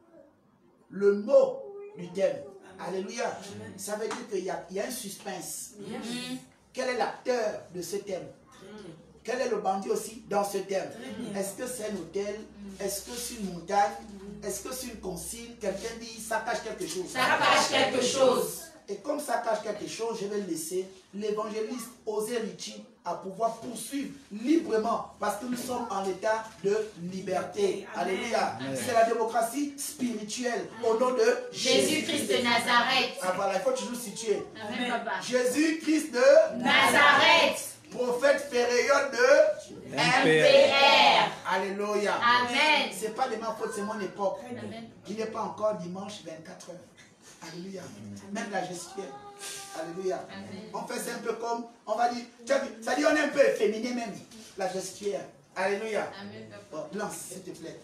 le mot du thème. Alléluia. Ça veut dire qu'il y, y a un suspense. Quel est l'acteur de ce thème? Quel est le bandit aussi dans ce thème? Est-ce que c'est un hôtel? Est-ce que c'est une montagne? Est-ce que c'est une consigne? Quelqu'un dit ça cache quelque chose. Ça cache quelque chose. Et comme ça cache quelque chose, je vais laisser l'évangéliste Osée Richie à pouvoir poursuivre librement parce que nous sommes en état de liberté. Amen. Alléluia. C'est la démocratie spirituelle au nom de Jésus-Christ de Nazareth. Ah voilà, il faut toujours situer. Amen, papa. Jésus-Christ de Nazareth. Prophète Féréon de M P R. Alléluia. Amen. Ce n'est pas de ma faute, c'est mon époque. Amen. Il n'est pas encore dimanche vingt-quatre heures. Alléluia. Même la gestuelle. Alléluia. Amen. On fait c'est un peu comme, on va dire, tu as vu, ça dit on est un peu féminin même. La gestuelle. Alléluia. Amen, papa. Bon, lance, s'il te plaît.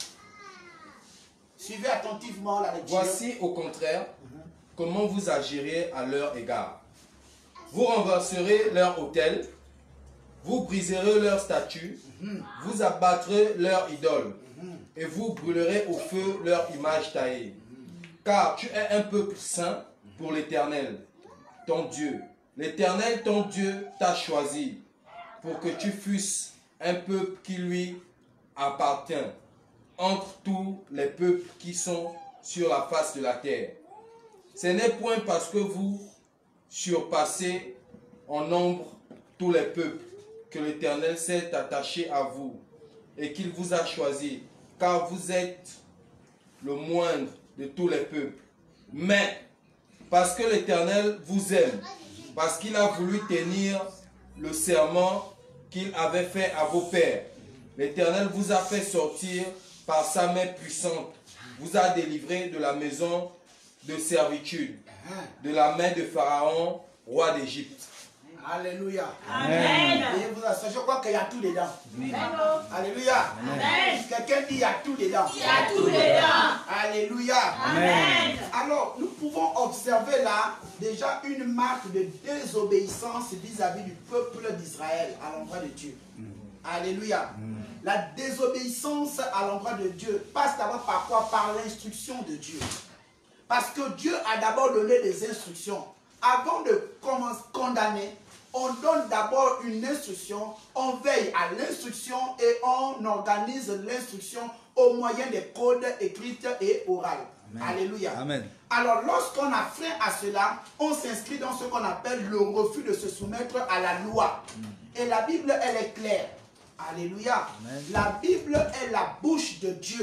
Suivez attentivement la lecture. Voici au contraire comment vous agirez à leur égard. Vous renverserez leur autel, vous briserez leurs statues, Mhm. vous abattrez leurs idoles, Mhm. et vous brûlerez au feu leur image taillée. Car tu es un peuple saint pour l'Éternel, ton Dieu. L'Éternel, ton Dieu, t'a choisi pour que tu fusses un peuple qui lui appartient entre tous les peuples qui sont sur la face de la terre. Ce n'est point parce que vous surpassez en nombre tous les peuples que l'Éternel s'est attaché à vous et qu'il vous a choisi, car vous êtes le moindre de tous les peuples. Mais parce que l'Éternel vous aime, parce qu'il a voulu tenir le serment qu'il avait fait à vos pères, l'Éternel vous a fait sortir par sa main puissante, vous a délivré de la maison de servitude, de la main de Pharaon, roi d'Égypte. Alléluia. Amen. Et vous asseyez, je crois qu'il y a tout dedans. Amen. Alléluia. Amen. Quelqu'un dit il y a tout dedans. Il y a tout dedans. Alléluia. Amen. Alors, nous pouvons observer là déjà une marque de désobéissance vis-à-vis du peuple d'Israël à l'endroit de Dieu. Alléluia. La désobéissance à l'endroit de Dieu passe d'abord par quoi? Par l'instruction de Dieu. Parce que Dieu a d'abord donné des instructions. Avant de commencer à condamner, on donne d'abord une instruction, on veille à l'instruction et on organise l'instruction au moyen des codes écrits et orales. Alléluia. Amen. Alors, lorsqu'on a frein à cela, on s'inscrit dans ce qu'on appelle le refus de se soumettre à la loi. Et la Bible, elle est claire. Alléluia. Amen. La Bible est la bouche de Dieu.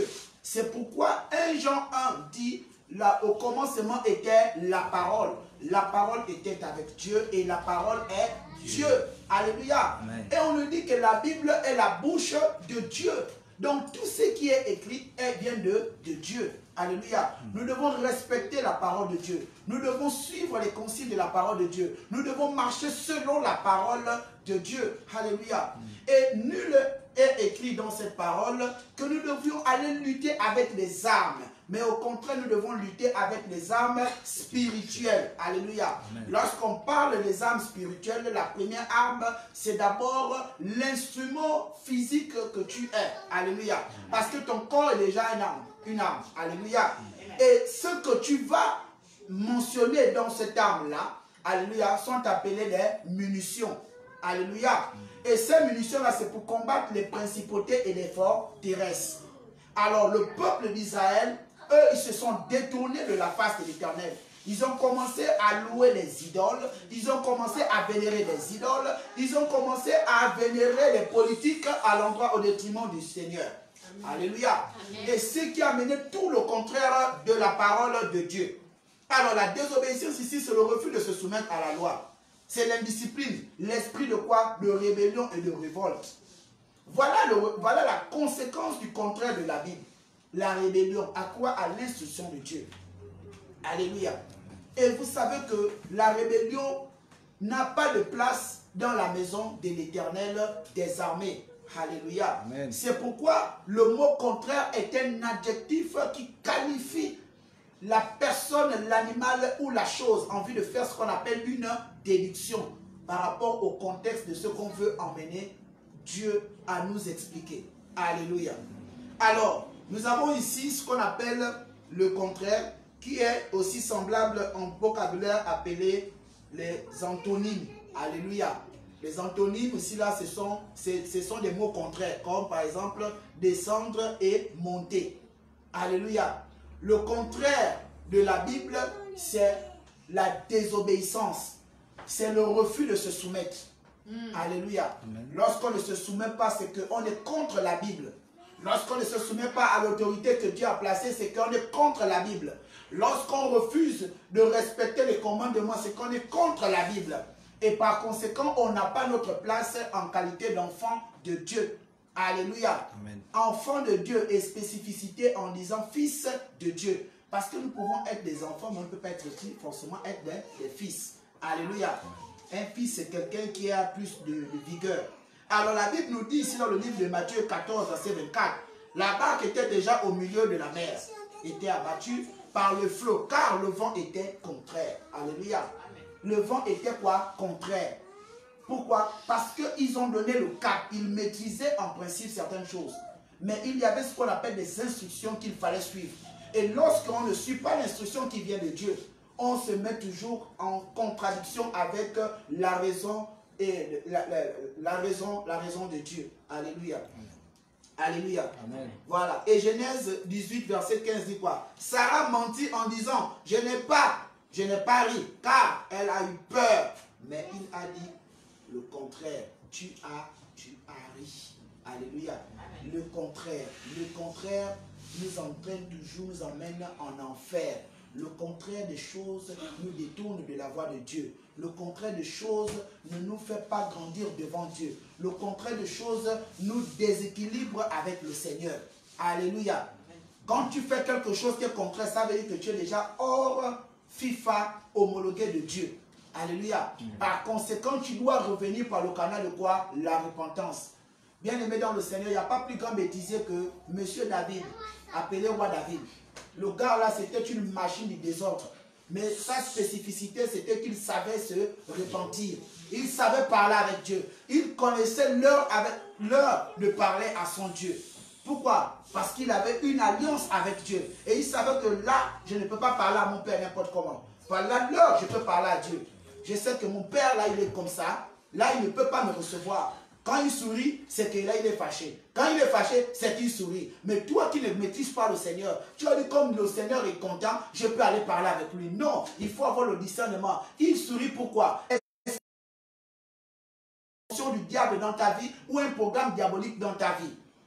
C'est pourquoi un Jean un dit, là, au commencement était la parole. La parole était avec Dieu et la parole est Dieu. Alléluia. Amen. Et on nous dit que la Bible est la bouche de Dieu. Donc tout ce qui est écrit est bien de, de Dieu. Alléluia. Nous devons respecter la parole de Dieu. Nous devons suivre les consignes de la parole de Dieu. Nous devons marcher selon la parole de Dieu. Alléluia. Et nul est écrit dans cette parole que nous devions aller lutter avec les armes. Mais au contraire, nous devons lutter avec les armes spirituelles. Alléluia. Lorsqu'on parle des armes spirituelles, la première arme, c'est d'abord l'instrument physique que tu es. Alléluia. Parce que ton corps est déjà une arme. Une arme. Alléluia. Et ce que tu vas mentionner dans cette arme-là, alléluia, sont appelées des munitions. Alléluia. Et ces munitions-là, c'est pour combattre les principautés et les forts terrestres. Alors, le peuple d'Israël, eux, ils se sont détournés de la face de l'Éternel. Ils ont commencé à louer les idoles. Ils ont commencé à vénérer des idoles. Ils ont commencé à vénérer les politiques à l'endroit au détriment du Seigneur. Amen. Alléluia. Amen. Et ce qui a mené tout le contraire de la parole de Dieu. Alors, la désobéissance ici, c'est le refus de se soumettre à la loi. C'est l'indiscipline, l'esprit de quoi? De rébellion et de révolte. Voilà, le, voilà la conséquence du contraire de la Bible. La rébellion, à quoi? À l'instruction de Dieu. Alléluia. Et vous savez que la rébellion n'a pas de place dans la maison de l'Éternel des armées. Alléluia. C'est pourquoi le mot contraire est un adjectif qui qualifie la personne, l'animal ou la chose en vue de faire ce qu'on appelle une déduction par rapport au contexte de ce qu'on veut emmener Dieu à nous expliquer. Alléluia. Alors, nous avons ici ce qu'on appelle le contraire, qui est aussi semblable en vocabulaire appelé les antonymes. Alléluia. Les antonymes, ici, là, ce sont, ce sont des mots contraires, comme par exemple descendre et monter. Alléluia. Le contraire de la Bible, c'est la désobéissance. C'est le refus de se soumettre. Mm. Alléluia. Lorsqu'on ne se soumet pas, c'est qu'on est contre la Bible. Lorsqu'on ne se soumet pas à l'autorité que Dieu a placée, c'est qu'on est contre la Bible. Lorsqu'on refuse de respecter les commandements, c'est qu'on est contre la Bible. Et par conséquent, on n'a pas notre place en qualité d'enfant de Dieu. Alléluia. Amen. Enfant de Dieu et spécificité en disant fils de Dieu. Parce que nous pouvons être des enfants, mais on ne peut pas être forcément être des, des fils. Alléluia. Un fils, c'est quelqu'un qui a plus de, de vigueur. Alors la Bible nous dit ici dans le livre de Matthieu quatorze, verset vingt-quatre, la barque était déjà au milieu de la mer, était abattue par le flot, car le vent était contraire. Alléluia. Le vent était quoi? Contraire. Pourquoi? Parce qu'ils ont donné le cap, ils maîtrisaient en principe certaines choses. Mais il y avait ce qu'on appelle des instructions qu'il fallait suivre. Et lorsqu'on ne suit pas l'instruction qui vient de Dieu, on se met toujours en contradiction avec la raison et la, la, la raison, la raison de Dieu. Alléluia. Alléluia. Amen. Voilà. Et Genèse dix-huit, verset quinze dit quoi? Sarah mentit en disant, je n'ai pas, je n'ai pas ri, car elle a eu peur. Mais il a dit le contraire. Tu as, tu as ri. Alléluia. Amen. Le contraire. Le contraire nous entraîne toujours, nous emmène en enfer. Le contraire des choses nous détourne de la voie de Dieu. Le contraire des choses ne nous fait pas grandir devant Dieu. Le contraire des choses nous déséquilibre avec le Seigneur. Alléluia. Quand tu fais quelque chose qui est contraire, ça veut dire que tu es déjà hors FIFA homologué de Dieu. Alléluia. Par conséquent, tu dois revenir par le canal de quoi? La repentance. Bien aimé dans le Seigneur, il n'y a pas plus grand bêtisier que Monsieur David, appelé roi David. Le gars là, c'était une machine du désordre. Mais sa spécificité, c'était qu'il savait se repentir. Il savait parler avec Dieu. Il connaissait l'heure avec l'heure de parler à son Dieu. Pourquoi? Parce qu'il avait une alliance avec Dieu. Et il savait que là, je ne peux pas parler à mon père n'importe comment. Voilà l'heure, je peux parler à Dieu. Je sais que mon père là, il est comme ça. Là, il ne peut pas me recevoir. Quand il sourit, c'est que là, il est fâché. Quand il est fâché, c'est qu'il sourit. Mais toi qui ne maîtrises pas le Seigneur, tu as dit comme le Seigneur est content, je peux aller parler avec lui. Non, il faut avoir le discernement. Il sourit pourquoi? Est-ce du diable dans ta vie ou un programme diabolique dans ta vie?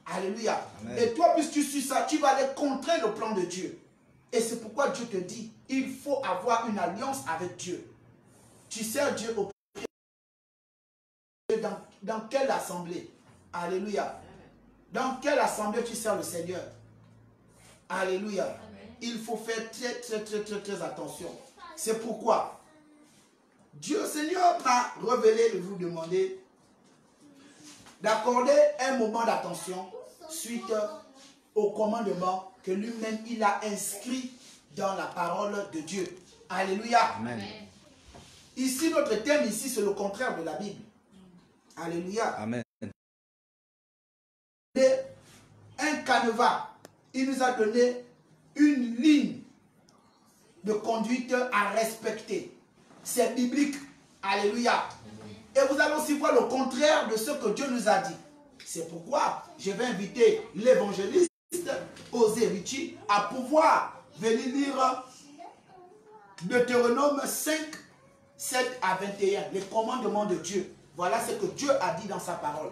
Alléluia. Amen. Et toi, puisque tu suis ça, tu vas aller contrer le plan de Dieu. Et c'est pourquoi Dieu te dit, il faut avoir une alliance avec Dieu. Tu sers Dieu au dans, dans quelle assemblée? Alléluia. Dans quelle assemblée tu sers le Seigneur? Alléluia. Amen. Il faut faire très, très, très, très, très attention. C'est pourquoi Dieu, Seigneur, m'a révélé de vous demander d'accorder un moment d'attention suite au commandement que lui-même, il a inscrit dans la parole de Dieu. Alléluia. Amen. Ici, notre thème, ici, c'est le contraire de la Bible. Alléluia. Amen. Un canevas. Il nous a donné une ligne de conduite à respecter. C'est biblique. Alléluia. Et vous allez aussi voir le contraire de ce que Dieu nous a dit. C'est pourquoi je vais inviter l'évangéliste Osée Richie à pouvoir venir lire Deutéronome cinq, sept à vingt et un, les commandements de Dieu. Voilà ce que Dieu a dit dans sa parole.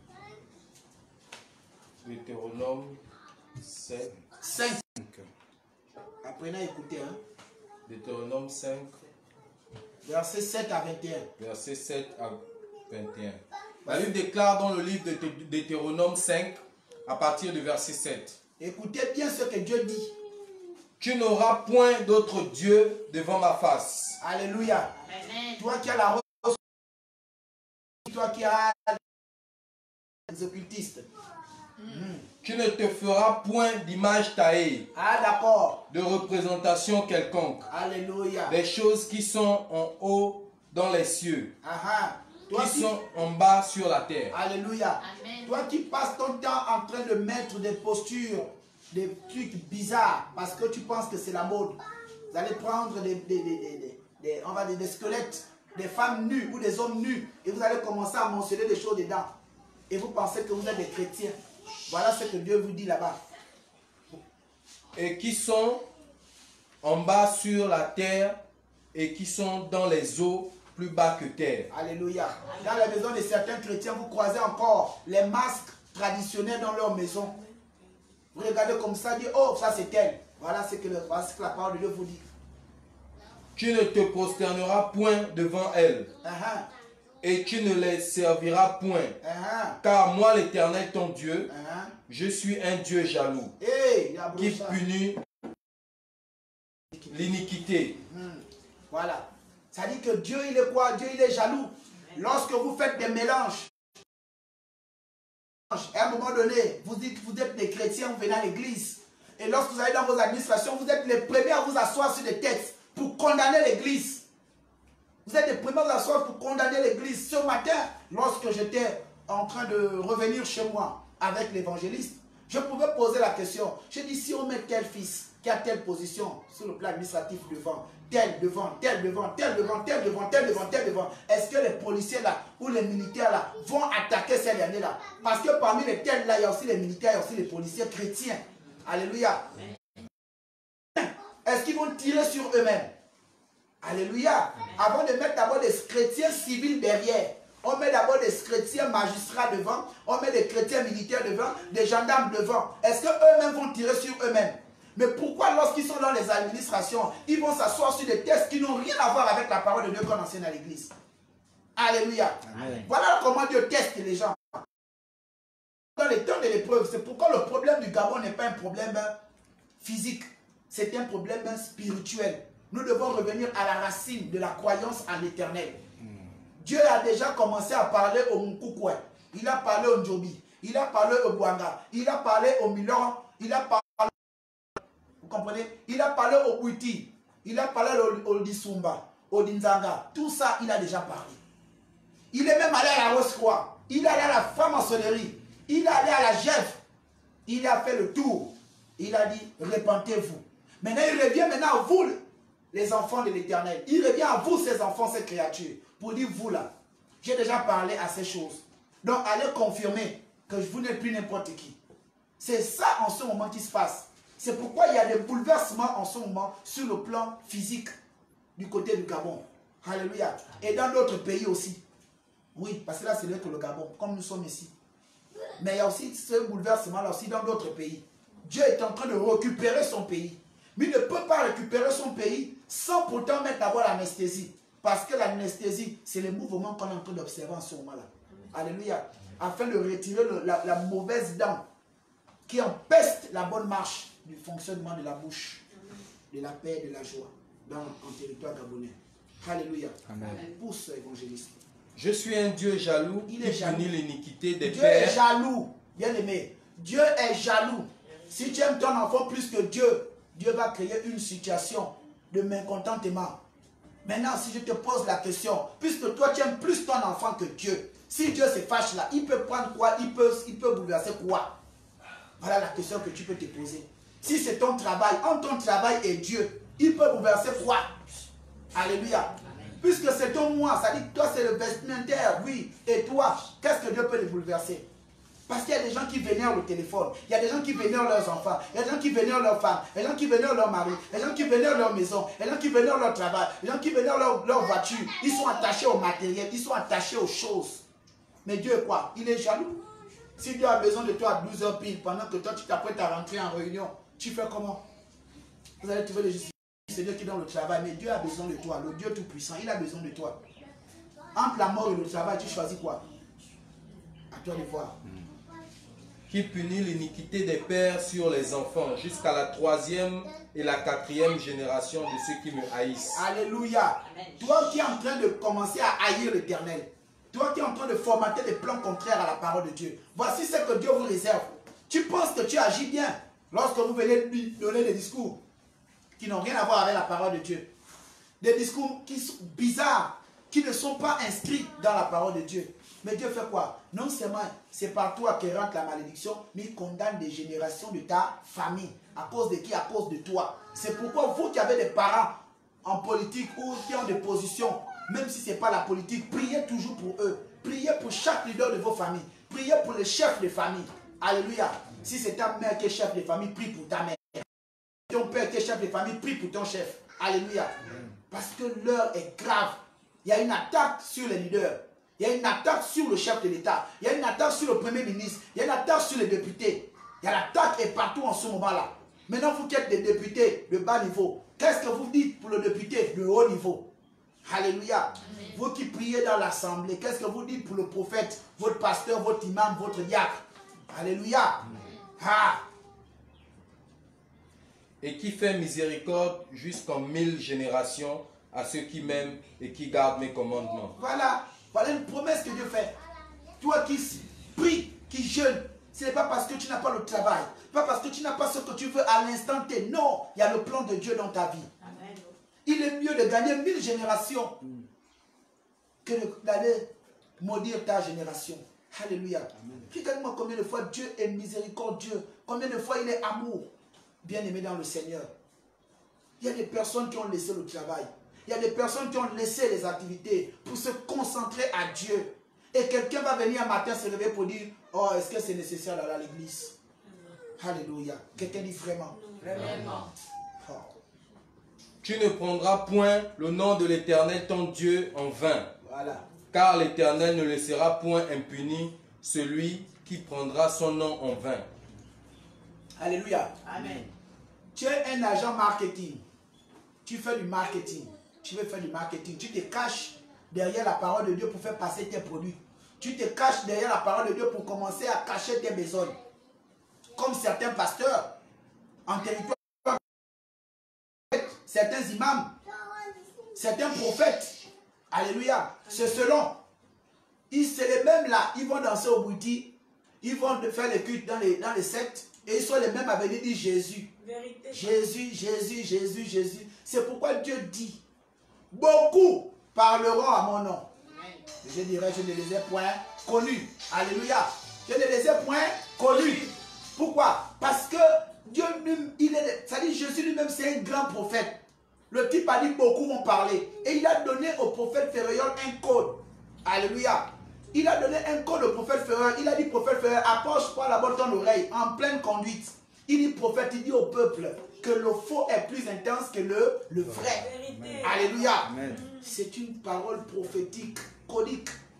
Deutéronome sept. cinq. Apprenez à écouter. Hein? Deutéronome cinq. Verset sept à vingt et un. Verset sept à vingt et un. La Bible déclare dans le livre de Deutéronome cinq, à partir du verset sept. Écoutez bien ce que Dieu dit. Tu n'auras point d'autre Dieu devant ma face. Alléluia. Amen. Toi qui as la rose, toi qui as les occultistes. Mm. Tu ne te feras point d'image taillée, Ah d'accord. de représentation quelconque, Alléluia. des choses qui sont en haut dans les cieux, Ah, ah. Toi qui qui... sont en bas sur la terre. Alléluia. Amen. Toi qui passes ton temps en train de mettre des postures, des trucs bizarres, parce que tu penses que c'est la mode. Vous allez prendre des, des, des, des, des, on va dire des squelettes, des femmes nues ou des hommes nus, et vous allez commencer à mentionner des choses dedans. Et vous pensez que vous êtes des chrétiens. Voilà ce que Dieu vous dit là-bas. Et qui sont en bas sur la terre et qui sont dans les eaux plus bas que terre. Alléluia. Dans la maison de certains chrétiens, vous croisez encore les masques traditionnels dans leur maison. Vous regardez comme ça, dites, oh, ça c'est tel. Voilà ce que, le, voilà ce que la parole de Dieu vous dit. Tu ne te prosterneras point devant elles, Uh -huh. et tu ne les serviras point. Uh -huh. Car moi, l'Éternel, ton Dieu, Uh -huh. je suis un Dieu jaloux, Hey, qui punit l'iniquité. Hmm. Voilà. Ça dit que Dieu, il est quoi? Dieu, il est jaloux. Lorsque vous faites des mélanges, à un moment donné, vous dites vous êtes des chrétiens, vous venez à l'église. Et lorsque vous allez dans vos administrations, vous êtes les premiers à vous asseoir sur des textes pour condamner l'église. Vous êtes les premiers à vous asseoir pour condamner l'église. Ce matin, lorsque j'étais en train de revenir chez moi avec l'évangéliste, je pouvais poser la question. J'ai dit, si on met tel fils qui a telle position sur le plan administratif devant, tel devant, tel devant, tel devant, tel devant, tel devant, tel devant, est-ce que les policiers là ou les militaires là vont attaquer cette année-là? Parce que parmi les tels là, il y a aussi les militaires, il y a aussi les policiers chrétiens. Alléluia. Est-ce qu'ils vont tirer sur eux-mêmes? Alléluia. Avant de mettre d'abord des chrétiens civils derrière, on met d'abord des chrétiens magistrats devant, on met des chrétiens militaires devant, des gendarmes devant. Est-ce qu'eux-mêmes vont tirer sur eux-mêmes? Mais pourquoi lorsqu'ils sont dans les administrations, ils vont s'asseoir sur des textes qui n'ont rien à voir avec la parole de Dieu qu'on enseigne à l'église? Alléluia. Amen. Voilà comment Dieu teste les gens. Dans les temps de l'épreuve, c'est pourquoi le problème du Gabon n'est pas un problème physique, c'est un problème spirituel. Nous devons revenir à la racine de la croyance en l'éternel. Dieu a déjà commencé à parler au Mukukwe, il a parlé au Njobi, il a parlé au Bouanga, il a parlé au Milon, il a parlé, vous comprenez, il a parlé au Bouiti, il a parlé au, au Disumba, au Dinzanga, tout ça il a déjà parlé. Il est même allé à la Rose-Croix, il est allé à la franc-maçonnerie, il est allé à la G E F, il a fait le tour, il a dit repentez-vous. Maintenant il revient maintenant à vous, les enfants de l'éternel, il revient à vous ces enfants, ces créatures. Pour dire, vous là, j'ai déjà parlé à ces choses. Donc, allez confirmer que vous n'êtes plus n'importe qui. C'est ça en ce moment qui se passe. C'est pourquoi il y a des bouleversements en ce moment sur le plan physique du côté du Gabon. Alléluia. Et dans d'autres pays aussi. Oui, parce que là, c'est vrai que le Gabon, comme nous sommes ici. Mais il y a aussi ce bouleversement-là aussi dans d'autres pays. Dieu est en train de récupérer son pays. Mais il ne peut pas récupérer son pays sans pourtant mettre d'abord l'anesthésie. Parce que l'anesthésie, c'est le mouvement qu'on est en train d'observer en ce moment-là. Alléluia. Afin de retirer le, la, la mauvaise dent qui empeste la bonne marche du fonctionnement de la bouche, de la paix et de la joie dans le territoire gabonais. Alléluia. Amen. Pousse, évangéliste. Je suis un Dieu jaloux Il qui est jaloux. punit l'iniquité des Dieu pères. est jaloux, bien aimé. Dieu est jaloux. Si tu aimes ton enfant plus que Dieu, Dieu va créer une situation de mécontentement. Maintenant, si je te pose la question, puisque toi tu aimes plus ton enfant que Dieu, si Dieu se fâche là, il peut prendre quoi? Il peut, il peut bouleverser quoi? Voilà la question que tu peux te poser. Si c'est ton travail, entre ton travail et Dieu, il peut bouleverser quoi? Alléluia. Puisque c'est ton moi, ça dit que toi c'est le vestimentaire, oui. Et toi, qu'est-ce que Dieu peut les bouleverser? Parce qu'il y a des gens qui vénèrent le téléphone, il y a des gens qui vénèrent leurs enfants, il y a des gens qui vénèrent leurs femmes, il y a des gens qui vénèrent leur mari, il y a des gens qui vénèrent leur maison, il y a des gens qui vénèrent leur travail, il y a des gens qui vénèrent leur, leur voiture. Ils sont attachés au matériel, ils sont attachés aux choses. Mais Dieu est quoi? Il est jaloux. Si Dieu a besoin de toi à douze heures pile, pendant que toi tu t'apprêtes à rentrer en réunion, tu fais comment? Vous allez trouver le justice. C'est Dieu qui donne le travail, mais Dieu a besoin de toi. Le Dieu Tout-Puissant, il a besoin de toi. Entre la mort et le travail, tu choisis quoi? À toi de voir. Qui punit l'iniquité des pères sur les enfants jusqu'à la troisième et la quatrième génération de ceux qui me haïssent. Alléluia. Toi qui es en train de commencer à haïr l'Éternel, toi qui es en train de formater des plans contraires à la parole de Dieu, voici ce que Dieu vous réserve. Tu penses que tu agis bien lorsque vous venez lui donner des discours qui n'ont rien à voir avec la parole de Dieu. Des discours qui sont bizarres, qui ne sont pas inscrits dans la parole de Dieu. Mais Dieu fait quoi? Non seulement c'est par toi que rentre la malédiction, mais il condamne des générations de ta famille. À cause de qui? À cause de toi. C'est pourquoi vous qui avez des parents en politique ou qui ont des positions, même si ce n'est pas la politique, priez toujours pour eux. Priez pour chaque leader de vos familles. Priez pour les chefs de famille. Alléluia. Si c'est ta mère qui est chef de famille, prie pour ta mère. Ton père qui est chef de famille, prie pour ton chef. Alléluia. Parce que l'heure est grave. Il y a une attaque sur les leaders. Il y a une attaque sur le chef de l'État. Il y a une attaque sur le Premier ministre. Il y a une attaque sur les députés. Il y a l'attaque est partout en ce moment-là. Maintenant, vous qui êtes des députés de bas niveau, qu'est-ce que vous dites pour le député de haut niveau? Alléluia. Amen. Vous qui priez dans l'assemblée, qu'est-ce que vous dites pour le prophète, votre pasteur, votre imam, votre diacre? Alléluia. Ah. Et qui fait miséricorde jusqu'en mille générations à ceux qui m'aiment et qui gardent mes commandements. Voilà. Voilà une promesse que Dieu fait. Toi qui pries, qui jeûnes, ce n'est pas parce que tu n'as pas le travail, pas parce que tu n'as pas ce que tu veux à l'instant T. Non, il y a le plan de Dieu dans ta vie. Amen. Il est mieux de gagner mille générations que d'aller maudire ta génération. Alléluia. Regarde-moi combien de fois Dieu est miséricordieux, combien de fois il est amour. Bien-aimé dans le Seigneur. Il y a des personnes qui ont laissé le travail. Il y a des personnes qui ont laissé les activités pour se concentrer à Dieu. Et quelqu'un va venir un matin se lever pour dire, oh, est-ce que c'est nécessaire d'aller à l'église? Alléluia. Quelqu'un dit vraiment. Vraiment. Oh. Tu ne prendras point le nom de l'Éternel ton Dieu en vain. Voilà. Car l'Éternel ne laissera point impuni celui qui prendra son nom en vain. Alléluia. Amen. Tu es un agent marketing. Tu fais du marketing. Tu veux faire du marketing. Tu te caches derrière la parole de Dieu pour faire passer tes produits. Tu te caches derrière la parole de Dieu pour commencer à cacher tes besognes. Comme certains pasteurs en territoire, certains imams, certains prophètes. Alléluia. C'est selon. C'est les mêmes là. Ils vont danser au bouti. Ils vont faire les cultes dans les, dans les sectes. Et ils sont les mêmes à venir dire Jésus. Vérité. Jésus, Jésus, Jésus, Jésus. C'est pourquoi Dieu dit, beaucoup parleront à mon nom. Je dirais, je ne les ai point connus. Alléluia. Je ne les ai point connus. Pourquoi? Parce que Dieu lui-même, il est, ça dit Jésus lui-même, c'est un grand prophète. Le type a dit, beaucoup vont parler. Et il a donné au prophète Ferraillon un code. Alléluia. Il a donné un code au prophète Ferraillon. Il a dit, prophète Ferraillon, approche pas là-bas ton oreille, en pleine conduite. Il dit, prophète, il dit au peuple que le faux est plus intense que le, le vrai. Amen. Alléluia. C'est une parole prophétique, codique.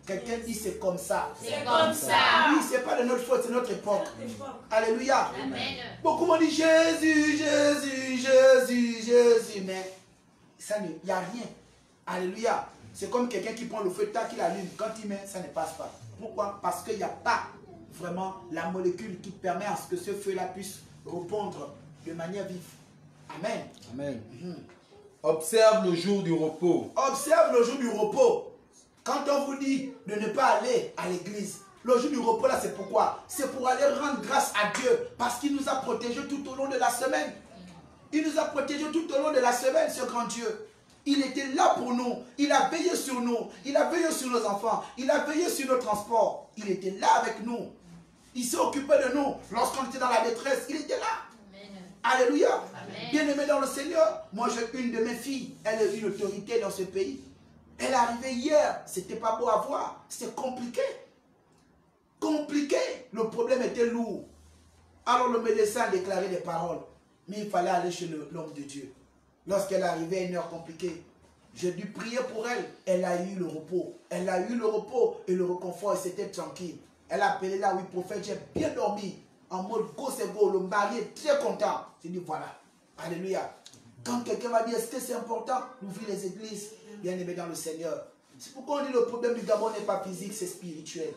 Quelqu'un dit c'est comme ça. C'est comme ça. Oui, c'est pas de notre faute, c'est notre époque. Alléluia. Amen. Beaucoup m'ont dit Jésus, Jésus, Jésus, Jésus. Mais ça, il n'y a rien. Alléluia. C'est comme quelqu'un qui prend le feu de terre, qui l'allume. Quand il met, ça ne passe pas. Pourquoi? Parce qu'il n'y a pas vraiment la molécule qui permet à ce que ce feu-là puisse répondre de manière vive. Amen. Amen. Mhm. Observe le jour du repos. Observe le jour du repos. Quand on vous dit de ne pas aller à l'église, le jour du repos là, c'est pourquoi? C'est pour aller rendre grâce à Dieu. Parce qu'il nous a protégés tout au long de la semaine. Il nous a protégés tout au long de la semaine, ce grand Dieu. Il était là pour nous. Il a veillé sur nous. Il a veillé sur nos enfants. Il a veillé sur nos transports. Il était là avec nous. Il s'est occupé de nous. Lorsqu'on était dans la détresse, il était là. Amen. Alléluia. Amen. Bien-aimé dans le Seigneur, moi j'ai une de mes filles. Elle est une autorité dans ce pays. Elle est arrivée hier. C'était pas beau à voir. C'était compliqué. Compliqué. Le problème était lourd. Alors le médecin a déclaré des paroles. Mais il fallait aller chez l'homme de Dieu. Lorsqu'elle est arrivée à une heure compliquée, j'ai dû prier pour elle. Elle a eu le repos. Elle a eu le repos et le réconfort et c'était tranquille. Elle a appelé là, oui, prophète, j'ai bien dormi. En mode go, c'est go. Le mari est très content. J'ai dit, voilà. Alléluia. Quand quelqu'un va dire, est-ce que c'est important d'ouvrir les églises, bien aimé dans le Seigneur? C'est pourquoi on dit le problème du Gabon n'est pas physique, c'est spirituel.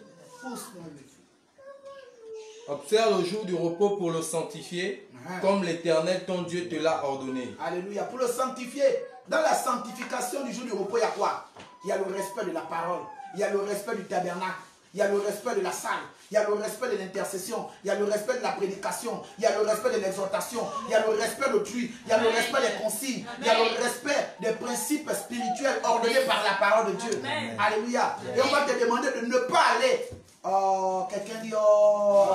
Observe le jour du repos pour le sanctifier, Ah. comme l'Éternel ton Dieu te l'a ordonné. Alléluia. Pour le sanctifier, dans la sanctification du jour du repos, il y a quoi? Il y a le respect de la parole. Il y a le respect du tabernacle. Il y a le respect de la salle. Il y a le respect de l'intercession. Il y a le respect de la prédication. Il y a le respect de l'exhortation. Il y a le respect d'autrui. Il y a le respect des consignes. Il y a le respect des principes spirituels ordonnés par la parole de Dieu. Amen. Alléluia. Et on va te demander de ne pas aller. Oh, quelqu'un dit oh.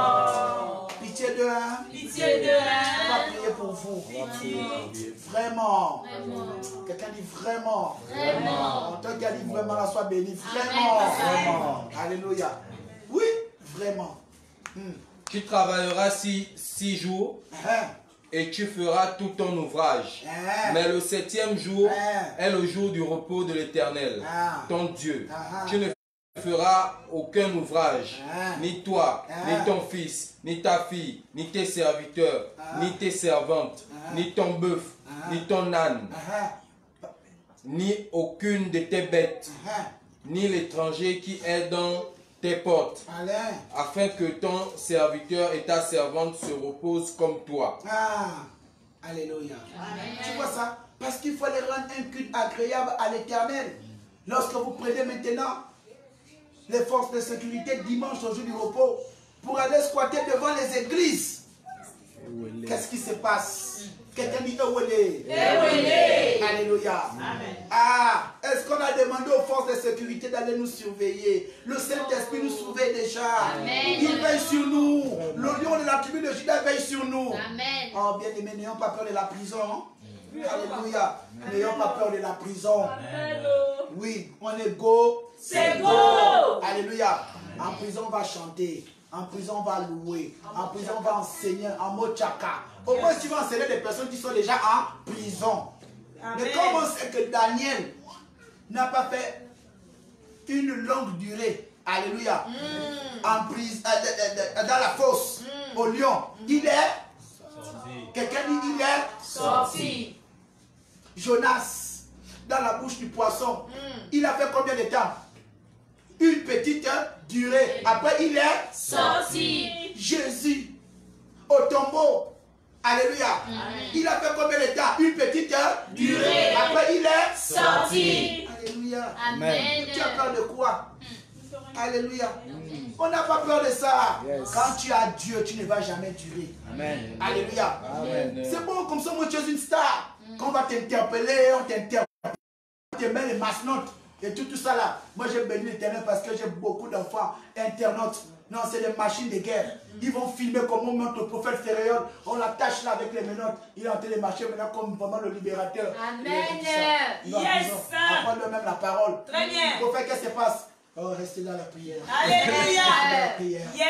Oh. Pitié de un. Pitié de On va un. prier pour vous. Pitié. Vraiment. Vraiment. Quelqu'un dit vraiment. Vraiment. Toi qui as dit vraiment, la sois béni. Vraiment. Amen. Vraiment. Alléluia. Oui, vraiment. Hmm. Tu travailleras six, six jours Hein. et tu feras tout ton ouvrage. Hein. Mais le septième jour Hein. est le jour du repos de l'Éternel, Ah. ton Dieu. Ah. Tu ne feras aucun ouvrage, Ah. ni toi, Ah. ni ton fils, ni ta fille, ni tes serviteurs, Ah. ni tes servantes, Ah. ni ton bœuf, Ah. ni ton âne, Ah. ni aucune de tes bêtes, Ah. ni l'étranger qui est dans tes portes, Alain. afin que ton serviteur et ta servante se reposent comme toi. Ah. Alléluia. Tu vois ça? Parce qu'il faut aller rendre un culte agréable à l'Éternel. Lorsque vous prenez maintenant les forces de sécurité dimanche au jour du repos pour aller squatter devant les églises, qu'est-ce qui se passe? Quelqu'un dit Ewele. Ewele. Alléluia. Amen. Ah, est-ce qu'on a demandé aux forces de sécurité d'aller nous surveiller? Le Saint-Esprit nous surveille déjà. Amen. Il veille sur nous. Le lion de la tribu de Juda veille sur nous. Amen. Oh, bien aimé, n'ayons pas peur de la prison. Hein? Alléluia. N'ayons pas peur de la prison. Oui, on est go. C'est go. Alléluia. En prison, on va chanter. En prison, on va louer. En prison, on va enseigner en mot tchaka. Au moins, tu vas enseigner des personnes qui sont déjà en prison. Mais Amen. comment c'est que Daniel n'a pas fait une longue durée, alléluia, en prise, euh, euh, euh, dans la fosse, au lion? Il est, quelqu'un dit il est Sorti. Jonas, dans la bouche du poisson. Il a fait combien de temps? Une petite durée. Après, il est Sorti. Jésus au tombeau. Alléluia. Il a fait combien de temps? Une petite durée. Après, il est Sorti. Alléluia. Amen. Tu as peur de quoi? Alléluia. On n'a pas peur de ça. Yes. Quand tu as Dieu, tu ne vas jamais durer. Amen. Alléluia. Amen. C'est bon, comme ça, moi, tu es une star. Quand on va t'interpeller, on t'interpelle, on te met les masnotes et tout, tout ça là. Moi, j'ai béni l'Éternel parce que j'ai beaucoup d'enfants internautes. Non, c'est des machines de guerre. Ils vont filmer comment on monte le prophète Ferréol. On l'attache là avec les menottes. Il est en train de marcher maintenant comme vraiment le libérateur. Amen. Il est comme ça. Il va en Yes. prison. Apprends-le même la parole. Très bien. Le prophète, qu'est-ce qui se passe? Oh, restez dans la prière. Alléluia. Restez dans la prière. Yes.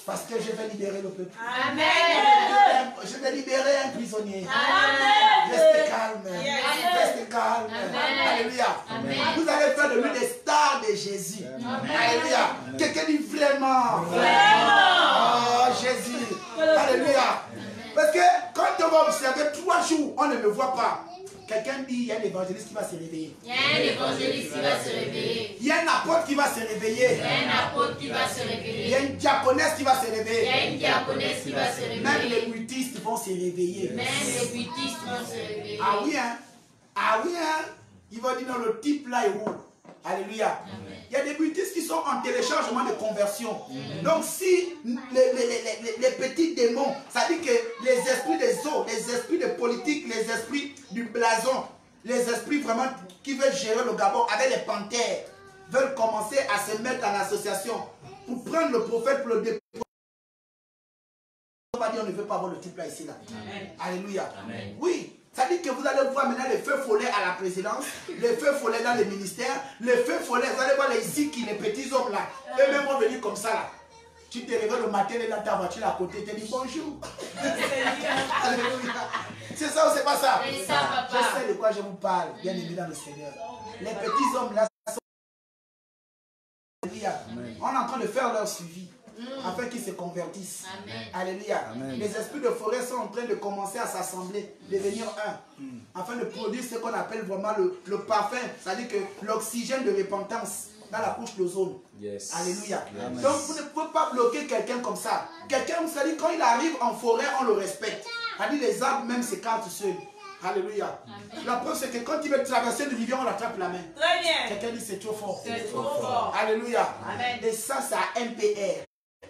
Parce que je vais libérer le peuple. Amen. Je vais libérer un prisonnier. Amen. Restez calme. Amen. Restez calme. Amen. Alléluia. Amen. Vous allez faire de lui des stars de Jésus. Amen. Alléluia. Quelqu'un dit vraiment. Vraiment. Oh Jésus. Alléluia. Parce que quand on va observer trois jours, on ne me voit pas. Quelqu'un dit, il y a un évangéliste qui va se réveiller. Il y a un évangéliste qui va se réveiller. Il y a un apôtre qui va se réveiller. Il y a un apôtre qui va se Il y a réveiller. une diaconesse qui va se Il y a réveiller. une diaconesse qui va se Même les réveiller. mutistes vont se réveiller. Même les buddhistes vont se réveiller. Ah oui, hein? Ah oui, hein? Ils vont dire, non, le type là est où? Alléluia. Amen. Il y a des bouddhistes qui sont en téléchargement de conversion. Donc si les, les, les, les, les petits démons, ça dit que les esprits des eaux, les esprits de politique, les esprits du blason, les esprits vraiment qui veulent gérer le Gabon avec les panthères, veulent commencer à se mettre en association pour prendre le prophète pour le dépôt. On va dire on ne veut pas avoir le type là ici là. Amen. Alléluia. Amen. Oui. Ça dit que vous allez voir maintenant les feux follets à la présidence, les feux follets dans les ministères, les feux follets, vous allez voir les Ziki, les petits hommes là. Eux-mêmes vont venir comme ça là. Tu te réveilles le matin, et dans ta voiture à côté, tu te dis bonjour. Alléluia. C'est ça ou c'est pas ça? C'est ça, papa. Je sais de quoi je vous parle, bien aimé dans le Seigneur. Les petits hommes là sont... Alléluia. On est en train de faire leur suivi. Afin qu'ils se convertissent. Amen. Alléluia. Amen. Les esprits de forêt sont en train de commencer à s'assembler, devenir un, mm. afin de produire ce qu'on appelle vraiment le, le parfum, c'est-à-dire que l'oxygène de repentance dans la couche d'ozone. Yes. Alléluia. Amen. Donc vous ne pouvez pas bloquer quelqu'un comme ça. Quelqu'un, vous savez, quand il arrive en forêt, on le respecte. C'est-à-dire les arbres même s'écartent seuls. Alléluia. Amen. La preuve, c'est que quand il veut traverser le rivière, on l'attrape la main. Très bien. Quelqu'un dit c'est trop fort. C'est trop fort. Alléluia. Amen. Et ça, c'est à M P R.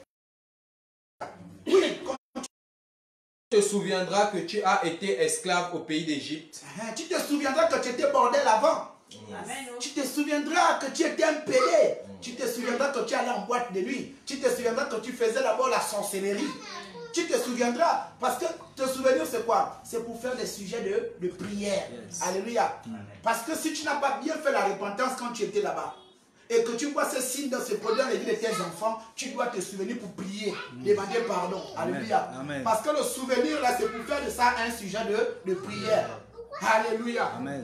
Oui, Tu te souviendras que tu as été esclave au pays d'Égypte. tu te souviendras que tu étais bordel avant. Amen. Tu te souviendras que tu étais un pédé. Tu te souviendras que tu allais en boîte de nuit. Tu te souviendras que tu faisais d'abord la sorcellerie. Tu te souviendras. Parce que te souvenir, c'est quoi? C'est pour faire des sujets de, de prière. Yes. Alléluia. Parce que si tu n'as pas bien fait la repentance quand tu étais là-bas, et que tu vois ce signe dans ce produit dans les vies de tes enfants, tu dois te souvenir pour prier, mm. demander pardon. Amen. Alléluia. Amen. Parce que le souvenir là, c'est pour faire de ça un sujet de, de prière. Alléluia. Amen.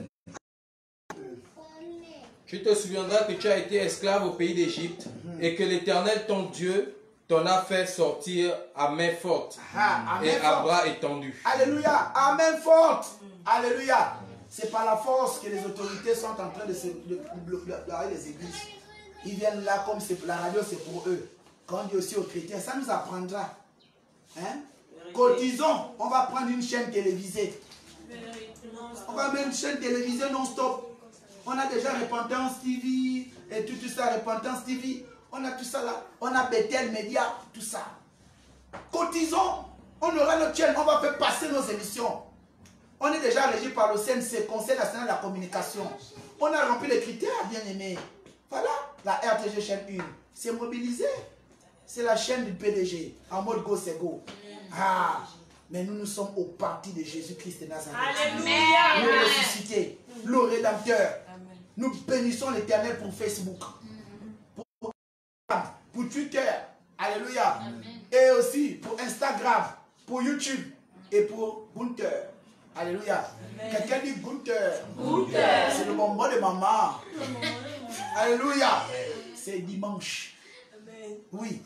Tu te souviendras que tu as été esclave au pays d'Égypte mm. et que l'Éternel, ton Dieu, t'en a fait sortir à main forte ah, à et main à forte. bras étendus. Alléluia. À main forte. Mm. Alléluia. C'est par la force que les autorités sont en train de se bloquer les églises. Ils viennent là comme c'est la radio, c'est pour eux. Quand on dit aussi aux chrétiens, ça nous apprendra. Hein? Cotisons, on va prendre une chaîne télévisée. On va mettre une chaîne télévisée non-stop. On a déjà Repentance T V et tout, tout ça, Repentance T V. On a tout ça là. On a Bethel Média, tout ça. Cotisons, on aura notre chaîne, on va faire passer nos émissions. On est déjà régi par le C N C, Conseil National de la Communication. On a rempli les critères, bien aimé. Voilà, la R T G chaîne un, c'est mobilisé. C'est la chaîne du P D G, en mode go, c'est go. Ah, mais nous, nous sommes au parti de Jésus-Christ de Nazareth. Alléluia. Le ressuscité, le Rédempteur. Nous bénissons l'Éternel pour Facebook, pour, pour Twitter, alléluia. Amen. Et aussi pour Instagram, pour YouTube et pour Gunther. Alléluia. Quelqu'un dit Gunther. Gunther. C'est le bonbon de maman. Alléluia. C'est dimanche. Amen. Oui.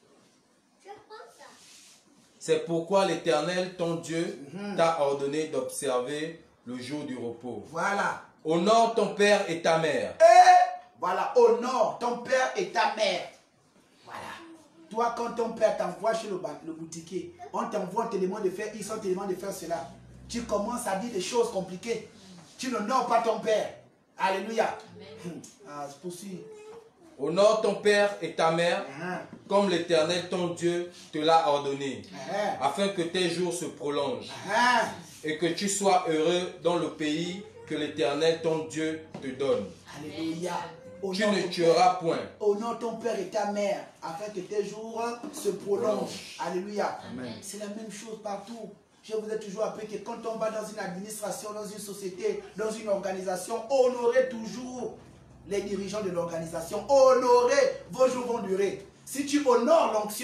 C'est pourquoi l'Éternel, ton Dieu, mm-hmm. t'a ordonné d'observer le jour du repos. Voilà. Honore ton père et ta mère. Et voilà, honore ton père et ta mère. Voilà. Toi, quand ton père t'envoie chez le, le boutiquier, on t'envoie, on te demande de faire, ils sont te demandent de faire cela. Tu commences à dire des choses compliquées. Tu n'honores pas ton père. Alléluia. Ah, poursuis. Honore ton père et ta mère, uh-huh. comme l'Éternel ton Dieu te l'a ordonné, uh-huh. afin que tes jours se prolongent, uh-huh. et que tu sois heureux dans le pays que l'Éternel ton Dieu te donne. Alléluia. Tu ne tueras point. Honore ton père et ta mère, afin que tes jours se prolongent. Alléluia. C'est la même chose partout. Je vous ai toujours appris que quand on va dans une administration, dans une société, dans une organisation, honorez toujours les dirigeants de l'organisation. Honorez, vos jours vont durer. Si tu honores l'onction,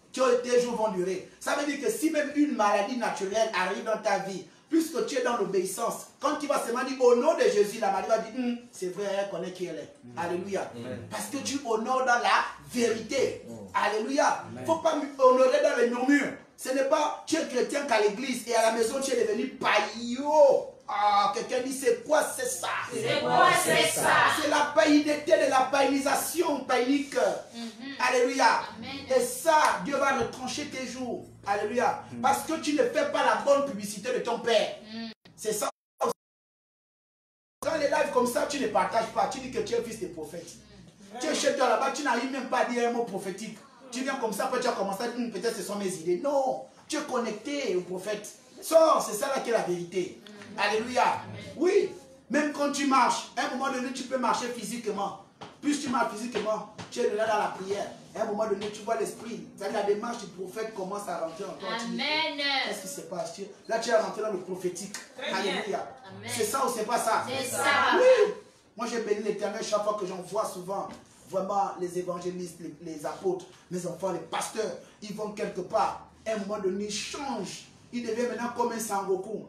tes jours vont durer. Ça veut dire que si même une maladie naturelle arrive dans ta vie, puisque tu es dans l'obéissance, quand tu vas seulement dire au nom de Jésus, la maladie va dire, hm, c'est vrai, elle connaît qui elle est. Mm. Alléluia. Mm. Parce que tu honores dans la vérité. Mm. Alléluia. Il ne faut pas honorer dans les murmures. Ce n'est pas tu es chrétien qu'à l'église et à la maison tu es devenu païo. Ah, quelqu'un dit c'est quoi c'est ça? C'est quoi c'est ça? C'est la païnité de la païnisation païnique. Mm-hmm. Alléluia. Amen. Et ça, Dieu va retrancher tes jours. Alléluia. Mm. Parce que tu ne fais pas la bonne publicité de ton Père. Mm. C'est ça. Quand les lives comme ça, tu ne partages pas. Tu dis que tu es fils de prophète. Mm. Tu es chez toi là-bas, tu n'arrives même pas à dire un mot prophétique. Tu viens comme ça, après tu as commencé à dire hm, peut-être ce sont mes idées. Non, tu es connecté au prophète. Sors, c'est ça là qui est la vérité. Mm. Alléluia. Amen. Oui, même quand tu marches, à un moment donné, tu peux marcher physiquement. Plus tu marches physiquement, tu es là dans la prière. À un moment donné, tu vois l'esprit. La démarche du prophète commence à rentrer en toi. Amen. Qu'est-ce qui se passe? Là, tu es rentré dans le prophétique. Alléluia. C'est ça ou c'est pas ça? C'est ça. Oui. Moi, j'ai béni l'Éternel chaque fois que j'en vois souvent. Vraiment, les évangélistes, les, les apôtres, mes enfants, les pasteurs, ils vont quelque part. À un moment donné, ils changent. Ils deviennent maintenant comme un Sangoku.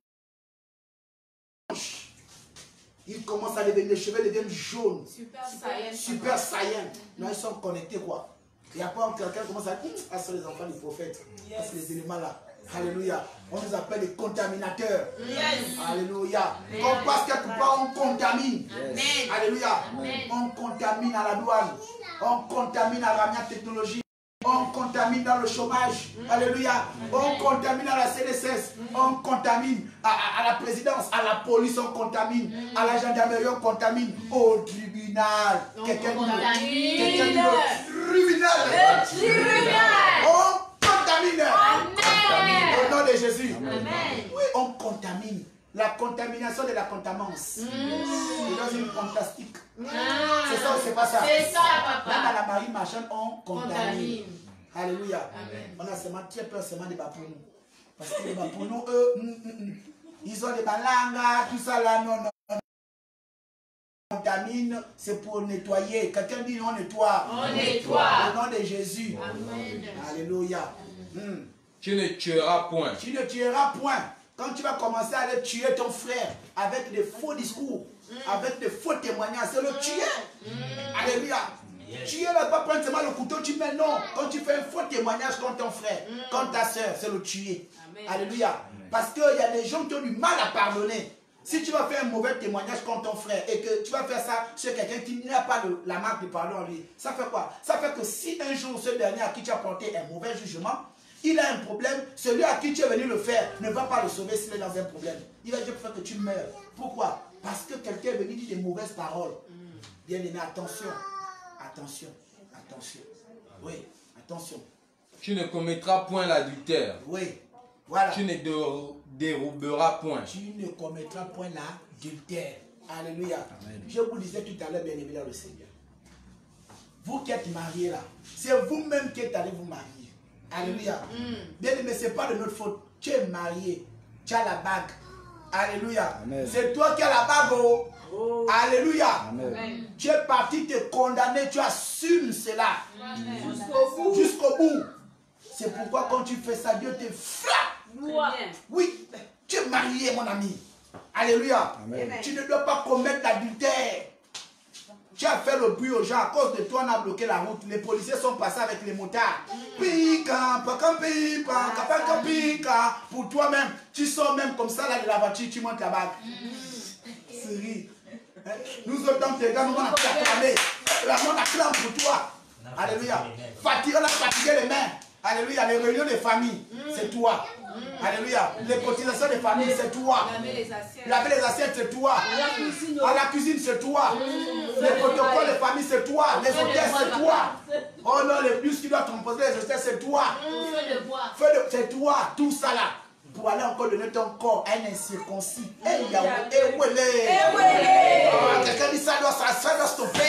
Ils commencent à devenir, les cheveux deviennent jaunes. Super saiyans. Super saiyans. Non, ils sont connectés quoi. Et après, quelqu'un commence à dire, ah, c'est les enfants du prophète. Yes. C'est les éléments là. Alléluia. On nous appelle les contaminateurs. Yes. Alléluia. Quand on passe quelque part, on contamine. Yes. Alléluia. Amen. On contamine à la douane. On contamine à la technologie. On contamine dans le chômage. Mm. Alléluia. On contamine à la C D C S. Mm. On contamine à, à, à la présidence, à la police, on contamine. Mm. À la gendarmerie, on contamine. Au tribunal. Quelqu'un dit le tribunal. Le tribunal. On contamine. Amen. Au nom de Jésus. Amen. Oui, on contamine. La contamination de la contamance. Mm. C'est dans une fantastique. Mm. C'est ça ou c'est pas ça? C'est ça, papa. Là, dans la marine marchande, on contamine. contamine. Alléluia. Amen. On a seulement très peur seulement des bapounos. Parce que les bapounos, eux, mm, mm, mm, ils ont des balangas, tout ça là, non, non. On contamine, c'est pour nettoyer. Quelqu'un dit on nettoie. On nettoie. Au nom de Jésus. Amen. Alléluia. Mm. Tu ne tueras point. Tu ne tueras point. Quand tu vas commencer à aller tuer ton frère avec des faux discours, mm. avec des faux témoignages, c'est le tuer. Mm. Alléluia. Yes. Tuer ne pas prendre seulement le couteau, tu mets non. Quand tu fais un faux témoignage contre ton frère, mm. contre ta soeur, c'est le tuer. Amen. Alléluia. Amen. Parce qu'il y a des gens qui ont du mal à pardonner. Si tu vas faire un mauvais témoignage contre ton frère et que tu vas faire ça sur quelqu'un qui n'a pas de, la marque de pardon en lui, ça fait quoi? Ça fait que si un jour ce dernier à qui tu as porté un mauvais jugement, il a un problème, celui à qui tu es venu le faire ne va pas le sauver s'il est dans un problème. Il va dire faire que tu meurs. Pourquoi? Parce que quelqu'un est venu dire des mauvaises paroles. Mm. Bien aimé, attention. Attention. Attention. Oui, attention. Tu ne commettras point l'adultère. Oui, voilà. Tu ne déroberas point. Tu ne commettras point l'adultère. Alléluia. Amen. Je vous disais tout à l'heure, bien aimé dans le Seigneur. Vous qui êtes mariés là, c'est vous-même qui êtes allé vous marier. Alléluia. Mm. Bien aimé, ce n'est pas de notre faute. Tu es marié. Tu as la bague. Alléluia. C'est toi qui as la bague. Oh. Oh. Alléluia. Amen. Tu es parti te condamner. Tu assumes cela. Jusqu'au bout. Jusqu'au bout. C'est pourquoi quand tu fais ça, Dieu te frappe. Oui. Tu es marié, mon ami. Alléluia. Amen. Tu ne dois pas commettre l'adultère. Tu as fait le bruit aux gens, à cause de toi, on a bloqué la route. Les policiers sont passés avec les motards. Pica, pica, pica, pica. Pour toi-même, tu sors même comme ça là de la voiture, tu montes la bague. C'est nous autres, tes gars, nous on a acclamé. La main acclame pour toi. Alléluia. Fatigué, on a fatigué les mains. Alléluia. Les réunions de famille, c'est toi. Alléluia. Les cotisations des familles, c'est toi. Laver les assiettes, c'est toi. À la cuisine, c'est toi. Les protocoles des familles, c'est toi. Les hôtels, c'est toi. Oh non, les bus qui doivent composer les hôtels, c'est toi. Feu de c'est toi. Tout ça là. Pour aller encore donner ton corps à un incirconcis. Eh, Yahweh, eh, Wele. Quelqu'un dit ça doit, ça doit stopper.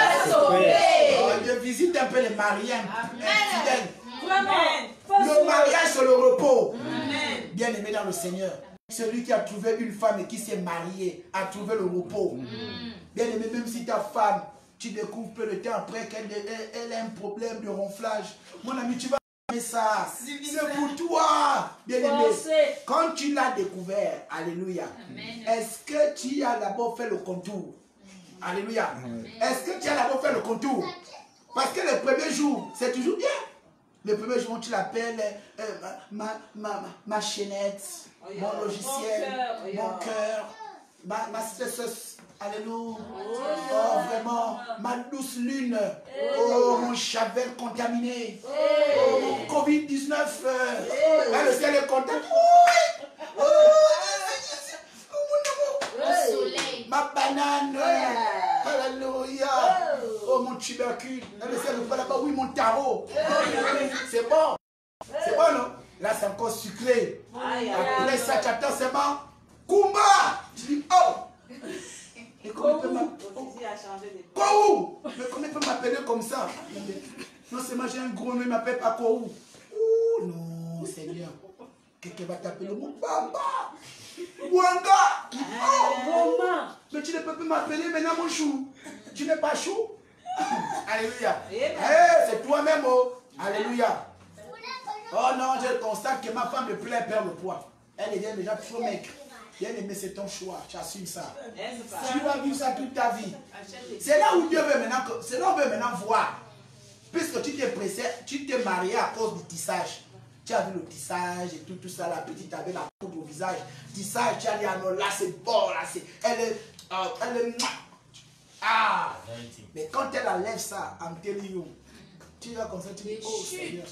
Je visite un peu les mariés infidèles. Le mariage, c'est le repos. Amen. Bien aimé dans le Seigneur. Celui qui a trouvé une femme et qui s'est marié a trouvé le repos. Mm. Bien aimé, même si ta femme, tu découvres peu de temps après qu'elle elle, elle a un problème de ronflage. Mon ami, tu vas gagner ça. C'est pour toi, bien-aimé. Quand tu l'as découvert, alléluia, est-ce que tu as d'abord fait le contour? Alléluia. Est-ce que tu as d'abord fait le contour? Parce que le premier jour, c'est toujours bien. Le premier jour, tu l'appelles euh, ma, ma, ma, ma chaînette, oh, yeah. mon logiciel, mon cœur, oh, yeah. ma, ma stresseuse. Alléluia. Oh, oh, vraiment, ma douce lune. Oh, mon chavel contaminé. Oh, mon covid dix-neuf. Euh, là, le ciel est content. Oh, oh, oh, mon amour. Le soleil. Ma banane. Alléluia. Oh, mon tubercule. Là, le ciel est pas là-bas. Oui, mon tarot. C'est bon. C'est bon, non? Là, c'est encore sucré. Après ça, tu attends seulement. Kumba. Tu dis, oh. Mais comment peut m'appeler comme ça? Non seulement j'ai un gros nom, il m'appelle pas Kourou. Oh non, Seigneur. Quelqu'un va t'appeler mon Bamba. Wanga. Oh. Mais tu ne peux plus m'appeler maintenant mon chou. Tu n'es pas chou. Alléluia. Hey, c'est toi-même. Oh. Alléluia. Oh non, je constate que ma femme me plaît, perd le poids. Elle est déjà trop maigre. Bien aimé, c'est ton choix, tu assumes ça. Tu vas vivre ça toute ta vie. C'est là où Dieu veut maintenant, c'est là où on veut maintenant voir. Puisque tu t'es pressé, tu t'es marié à cause du tissage. Tu as vu le tissage et tout, tout ça, la petite avait la poudre au visage. Tissage, tu as dit, ah non, là c'est bon, là c'est. Elle est. Euh, elle est. Ah! Mais quand elle enlève ça, en télévision, tu vas comme ça, tu dis, oh Seigneur.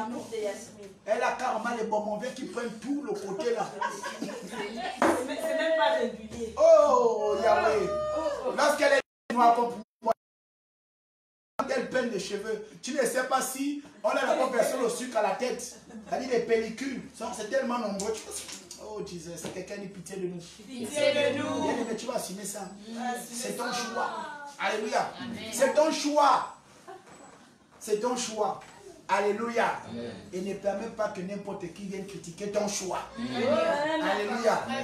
Elle a carrément les bonbons verts qui prennent tout le côté là. C'est même pas régulier. Oh Yahweh. Lorsqu'elle est noire comme moi, quand elle peine les cheveux, tu ne sais pas si on a la bonne personne au sucre à la tête. C'est-à-dire les pellicules. C'est tellement nombreux. Oh Jésus, c'est quelqu'un qui pitié de nous. Pitié de nous. Bien aimé, tu vas assumer ça. C'est ton choix. Alléluia. C'est ton choix. C'est ton choix. Alléluia. Amen. Et ne permets pas que n'importe qui vienne critiquer ton choix. Amen. Alléluia. Très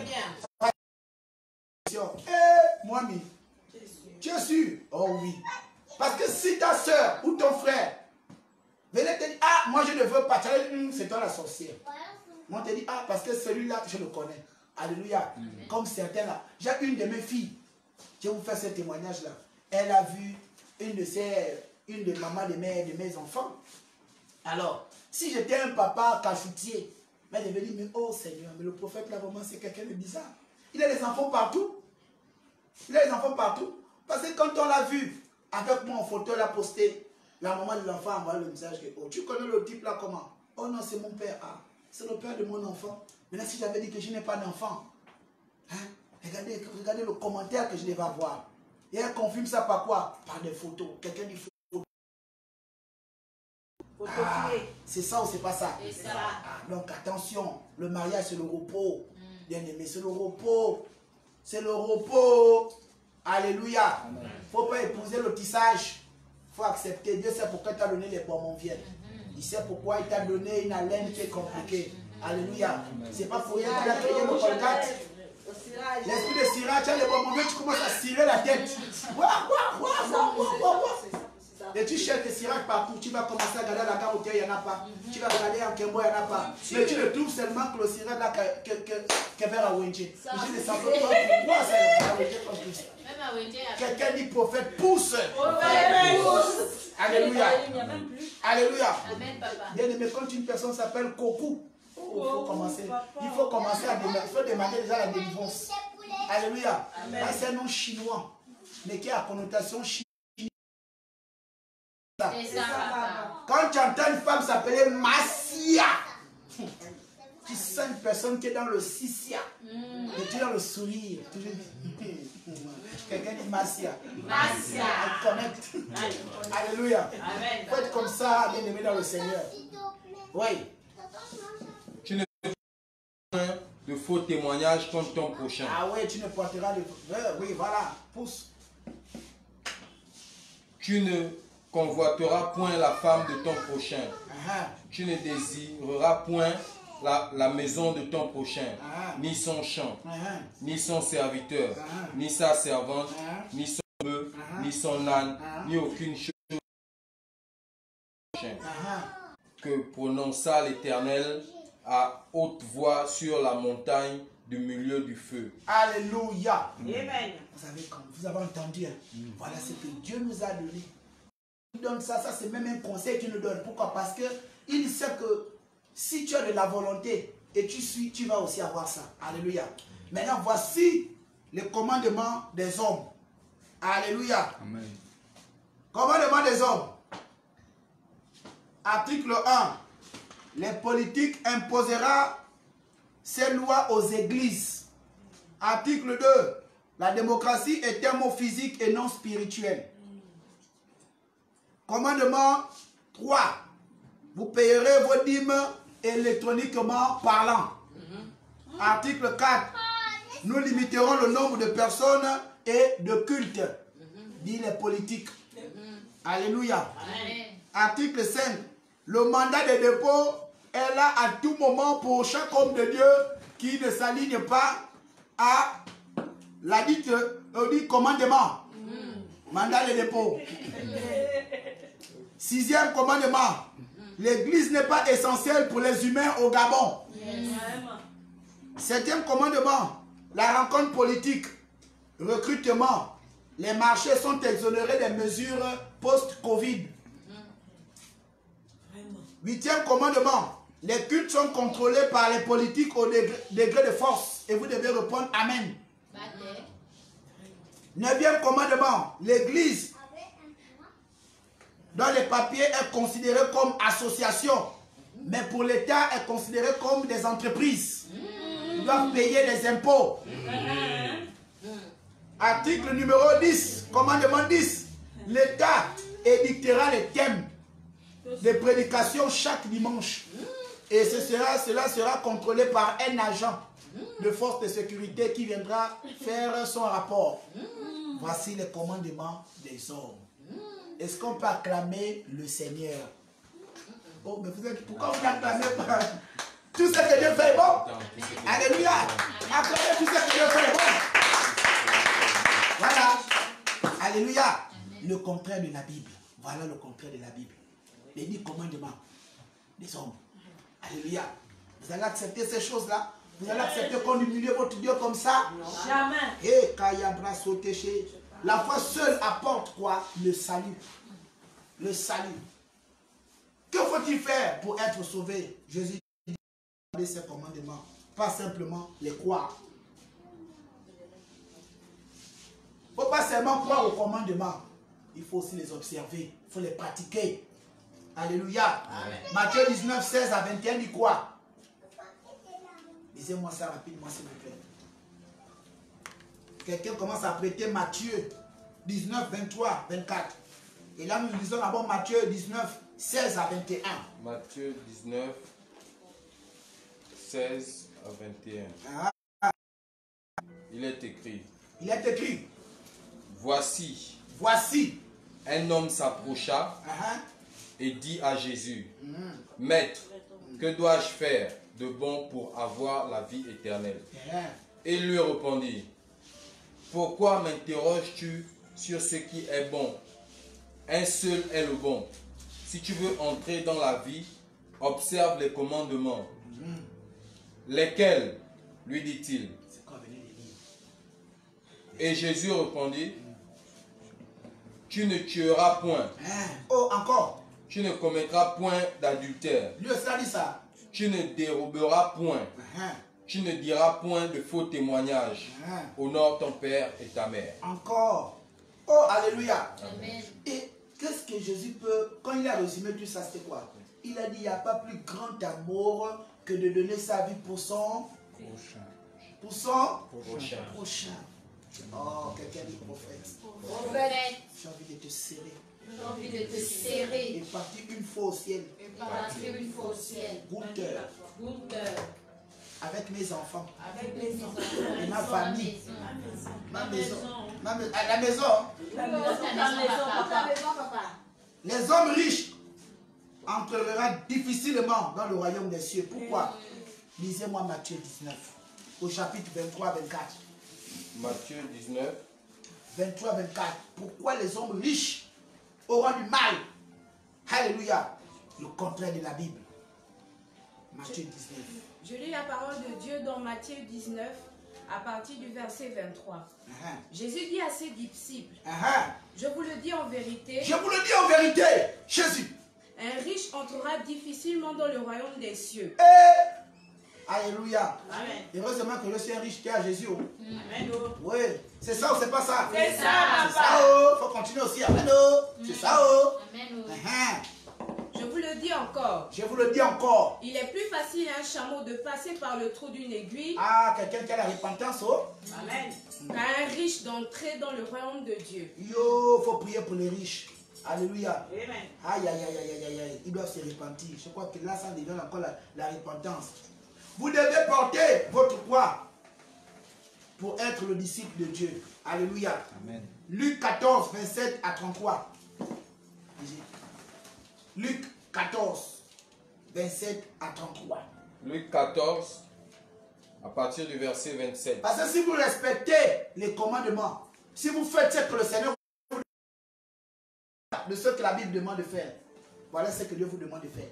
bien. Eh, moi, mi. Tu es sûr? Oh oui. Parce que si ta soeur ou ton frère venait te dire, ah, moi je ne veux pas, hum, c'est toi la sorcière. Moi, on te dit, ah, parce que celui-là, je le connais. Alléluia. Amen. Comme certains là. J'ai une de mes filles, je vais vous faire ce témoignage-là. Elle a vu une de ses, une des mamans de mes, de mes enfants. Alors, si j'étais un papa cachoutier, mais je me dis, mais oh Seigneur, mais le prophète là vraiment c'est quelqu'un de bizarre. Il a des enfants partout. Il a des enfants partout. Parce que quand on l'a vu, avec moi en photo, elle a posté, la maman de l'enfant a envoyé le message que, oh, tu connais le type là comment? Oh non, c'est mon père. Ah, c'est le père de mon enfant. Maintenant, si j'avais dit que je n'ai pas d'enfant, hein, regardez, regardez le commentaire que je devais avoir. Et elle confirme ça par quoi? Par des photos. Quelqu'un dit photo. Ah, c'est ça ou c'est pas ça? C'est ça. Ah, donc attention, le mariage c'est le repos. Mm. Bien aimé, c'est le repos. C'est le repos. Alléluia. Il ne faut pas épouser le tissage. Il faut accepter. Dieu sait pourquoi il t'a donné les bonbons vieux. Mm-hmm. Il sait pourquoi il t'a donné une haleine qui est compliquée. Mm-hmm. Alléluia. C'est pas pour rien qu'il a créé le Colgate. L'esprit de cirage, tu as les bonbons vieux, tu commences à cirer la tête. Ouah, ouah, ouah, ouah, ouah, ouah. Et tu cherches des siracs partout, tu vas commencer à regarder la gare il n'y en a pas. Mm-hmm. Tu vas regarder en Kembo, il n'y en a pas. Mais tu ne trouves seulement que le sirac là qu'est vers à Wenche. Je ne sais pas pourquoi ça est à Wenche comme plus. Quelqu'un dit prophète, pousse. Pousse. Alléluia. Alléluia. Bien aimé, quand une personne s'appelle Kokou, il faut commencer. Il faut commencer à démarrer. Il faut démarrer déjà la délivrance. Alléluia. C'est un nom chinois, mais qui a connotation chinoise. Ça. Ça. Quand tu entends une femme s'appeler Massia, tu sens une personne qui est dans le sissia, mm. et tu es dans le sourire. Quelqu'un dit Massia. Massia. Elle connecte. Alléluia. Il faut être comme ça, bien aimé dans le Seigneur. Oui. Tu ne porteras de faux témoignages contre ton prochain. Ah oui, tu ne porteras de. Oui, voilà. Pousse. Tu ne convoiteras point la femme de ton prochain. Uh-huh. Tu ne désireras point la, la maison de ton prochain, uh-huh. ni son champ, uh-huh. ni son serviteur, uh-huh. ni sa servante, uh-huh. ni son bœuf, uh-huh. ni son âne, uh-huh. ni aucune chose. Uh-huh. que prononça l'Éternel à haute voix sur la montagne du milieu du feu. Alléluia. Amen. Vous avez, vous avez entendu, hein? Mm. Voilà ce que Dieu nous a donné. Il donne ça, ça c'est même un conseil qu'il nous donne. Pourquoi? Parce qu'il sait que si tu as de la volonté et tu suis, tu vas aussi avoir ça. Alléluia. Maintenant, voici le commandement des hommes. Alléluia. Amen. Commandement des hommes. Article un. Les politiques imposera ces lois aux églises. Article deux. La démocratie est un mot physique et non spirituel. Commandement trois. Vous payerez vos dîmes électroniquement parlant. Mm-hmm. Article quatre. Nous limiterons le nombre de personnes et de cultes. Mm-hmm. Dit les politiques. Mm-hmm. Alléluia. Amen. Article cinq. Le mandat de dépôt est là à tout moment pour chaque homme de Dieu qui ne s'aligne pas à la dite, euh, dit commandement. Mm. Mandat de dépôt. Sixième commandement. L'église n'est pas essentielle pour les humains au Gabon. Yes. Septième commandement. La rencontre politique, recrutement. Les marchés sont exonérés des mesures post-Covid. Huitième commandement. Les cultes sont contrôlés par les politiques au degré, degré de force. Et vous devez répondre Amen. Neuvième commandement. L'église, dans les papiers, est considérée comme association. Mais pour l'État, est considérée comme des entreprises. Ils doivent payer des impôts. Article numéro dix. Commandement dix. L'État édictera les thèmes de prédication chaque dimanche. Et ce sera, cela sera contrôlé par un agent de force de sécurité qui viendra faire son rapport. Voici les commandements des hommes. Est-ce qu'on peut acclamer le Seigneur? Oh, mais vous êtes, pourquoi vous n'acclamez pas? Tout ce que Dieu fait est bon. Alléluia. Acclamez tout ce que Dieu fait est bon. Voilà. Alléluia. Le contraire de la Bible. Voilà le contraire de la Bible. Les dix commandements des hommes. Alléluia. Vous allez accepter ces choses-là? Vous allez accepter qu'on humilie votre Dieu comme ça? Jamais. Et Kayabra Sotéché. La foi seule apporte quoi? Le salut. Le salut. Que faut-il faire pour être sauvé? Jésus dit ces commandements. Pas simplement les croire. Il ne faut pas seulement croire aux commandements. Il faut aussi les observer. Il faut les pratiquer. Alléluia. Amen. Matthieu dix-neuf, seize à vingt et un dit quoi? Lisez-moi ça rapidement s'il vous plaît. Quelqu'un commence à prêter Matthieu dix-neuf, vingt-trois, vingt-quatre. Et là nous lisons d'abord Matthieu dix-neuf, seize à vingt et un. Matthieu dix-neuf, seize à vingt et un. Ah. Il est écrit. Il est écrit. Voici. Voici. Un homme s'approcha Uh-huh. et dit à Jésus, Mm. Maître, que dois-je faire de bon pour avoir la vie éternelle? Yeah. Et il lui répondit, pourquoi m'interroges-tu sur ce qui est bon? Un seul est le bon. Si tu veux entrer dans la vie, observe les commandements. Mm. Lesquels? Lui dit-il. C'est quoi venir les lire? Et Jésus répondit, tu ne tueras point. Hein? Oh, encore. Tu ne commettras point d'adultère. Lui aussi a dit ça. Tu ne déroberas point. Uh-huh. Tu ne diras point de faux témoignages. Uh-huh. Honore ton père et ta mère. Encore. Oh, alléluia. Amen. Et qu'est-ce que Jésus peut... Quand il a résumé tout ça, c'était quoi? Il a dit, il n'y a pas plus grand amour que de donner sa vie pour son... Prochain. Pour son... Prochain. Prochain. Oh, quelqu'un dit prophète. Prophète, J'ai envie de te serrer. j'ai envie de te serrer Et partir une fois au ciel. et partir une fois au ciel. Goûteur. Goûteur, Avec mes enfants. avec les enfants Et ma de famille. maison. Ma maison. Ma maison. À la maison. La maison, Ta la maison, maison, papa. papa. Les hommes riches entreront difficilement dans le royaume des cieux. Pourquoi? Lisez-moi Matthieu dix-neuf, au chapitre vingt-trois vingt-quatre. Matthieu dix-neuf. vingt-trois vingt-quatre. Pourquoi les hommes riches auront du mal? Alléluia. le contraire de la Bible. Matthieu dix-neuf. Je lis la parole de Dieu dans Matthieu dix-neuf, à partir du verset vingt-trois. Uh-huh. Jésus dit à ses disciples, Uh-huh. je vous le dis en vérité, Je vous le dis en vérité, Jésus. un riche entrera difficilement dans le royaume des cieux. Et alléluia. Amen. Heureusement que je suis un riche qui est à Jésus. Oh. Amen. Oui, c'est ça ou c'est pas ça? C'est ça, C'est papa. ça, oh. Faut continuer aussi. Amen. Oh. C'est ça, oh. Amen. oh. Uh-huh. Je vous le dis encore, Je vous le dis encore. il est plus facile à un chameau de passer par le trou d'une aiguille Ah, quelqu'un qui a la repentance, oh. Amen. qu'à un riche d'entrer dans le royaume de Dieu. Yo, faut prier pour les riches. Alléluia. Amen. Aïe, aïe, aïe, aïe, aïe, aïe. Ils doivent se repentir. Je crois que là, ça devient encore la, la repentance. Vous devez porter votre poids pour être le disciple de Dieu. Alléluia. Amen. Luc quatorze, vingt-sept à trente-trois. Luc quatorze, vingt-sept à trente-trois. Luc quatorze, à partir du verset vingt-sept. Parce que si vous respectez les commandements, si vous faites ce que le Seigneur vous demande, de ce que la Bible demande de faire, voilà ce que Dieu vous demande de faire.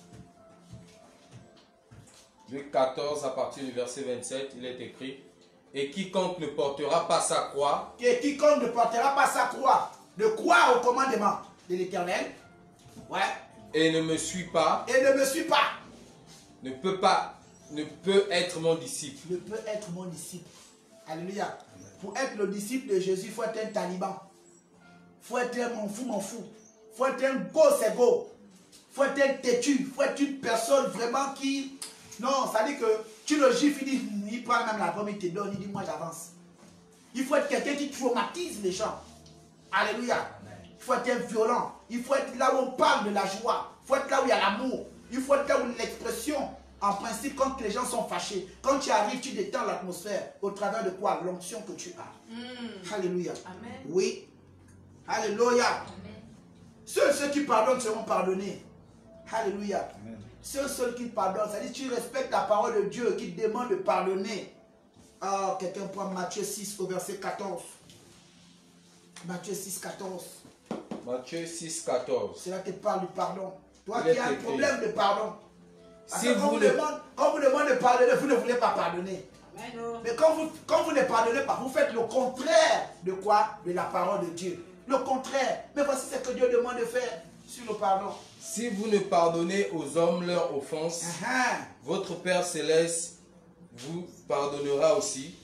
Luc quatorze, à partir du verset vingt-sept, il est écrit: et quiconque ne portera pas sa croix, Que quiconque ne portera pas sa croix, de croire au commandement de l'Éternel, ouais, et ne me suit pas, et ne me suit pas, ne peut pas, ne peut être mon disciple. ne peut être mon disciple. Alléluia. Pour être le disciple de Jésus, il faut être un taliban. Il faut être un m'en fou, m'en fou. Il faut être un go, c'est go. Il faut être un têtu. Il faut être une personne vraiment qui... Non, ça dit que tu le gifles, il dit, il prend même la pomme, il te donne, il dit, moi j'avance. Il faut être quelqu'un qui traumatise les gens. Alléluia. Il faut être un violent. Il faut être là où on parle de la joie. Il faut être là où il y a l'amour. Il faut être là où l'expression, en principe, quand les gens sont fâchés, quand tu arrives, tu détends l'atmosphère. Au travers de quoi? L'onction que tu as. Mm. Alléluia. Amen. Oui. Alléluia. Amen. Seuls ceux qui pardonnent seront pardonnés. Alléluia. Amen. Ceux, ceux qui pardonnent, c'est-à-dire tu respectes la parole de Dieu qui te demande de pardonner. Ah, quelqu'un prend Matthieu six au verset quatorze. Matthieu six, quatorze. Matthieu six, quatorze. C'est là que parle du pardon. Toi Il qui est as un écrit. problème de pardon. Parce Si que quand vous vous ne- demande, quand vous demande de pardonner, vous ne voulez pas pardonner. Amen. Mais quand vous, quand vous ne pardonnez pas, vous faites le contraire de quoi? De la parole de Dieu. Le contraire. Mais voici ce que Dieu demande de faire sur le pardon. Si vous ne pardonnez aux hommes leurs offenses, Ah, votre Père céleste vous pardonnera aussi.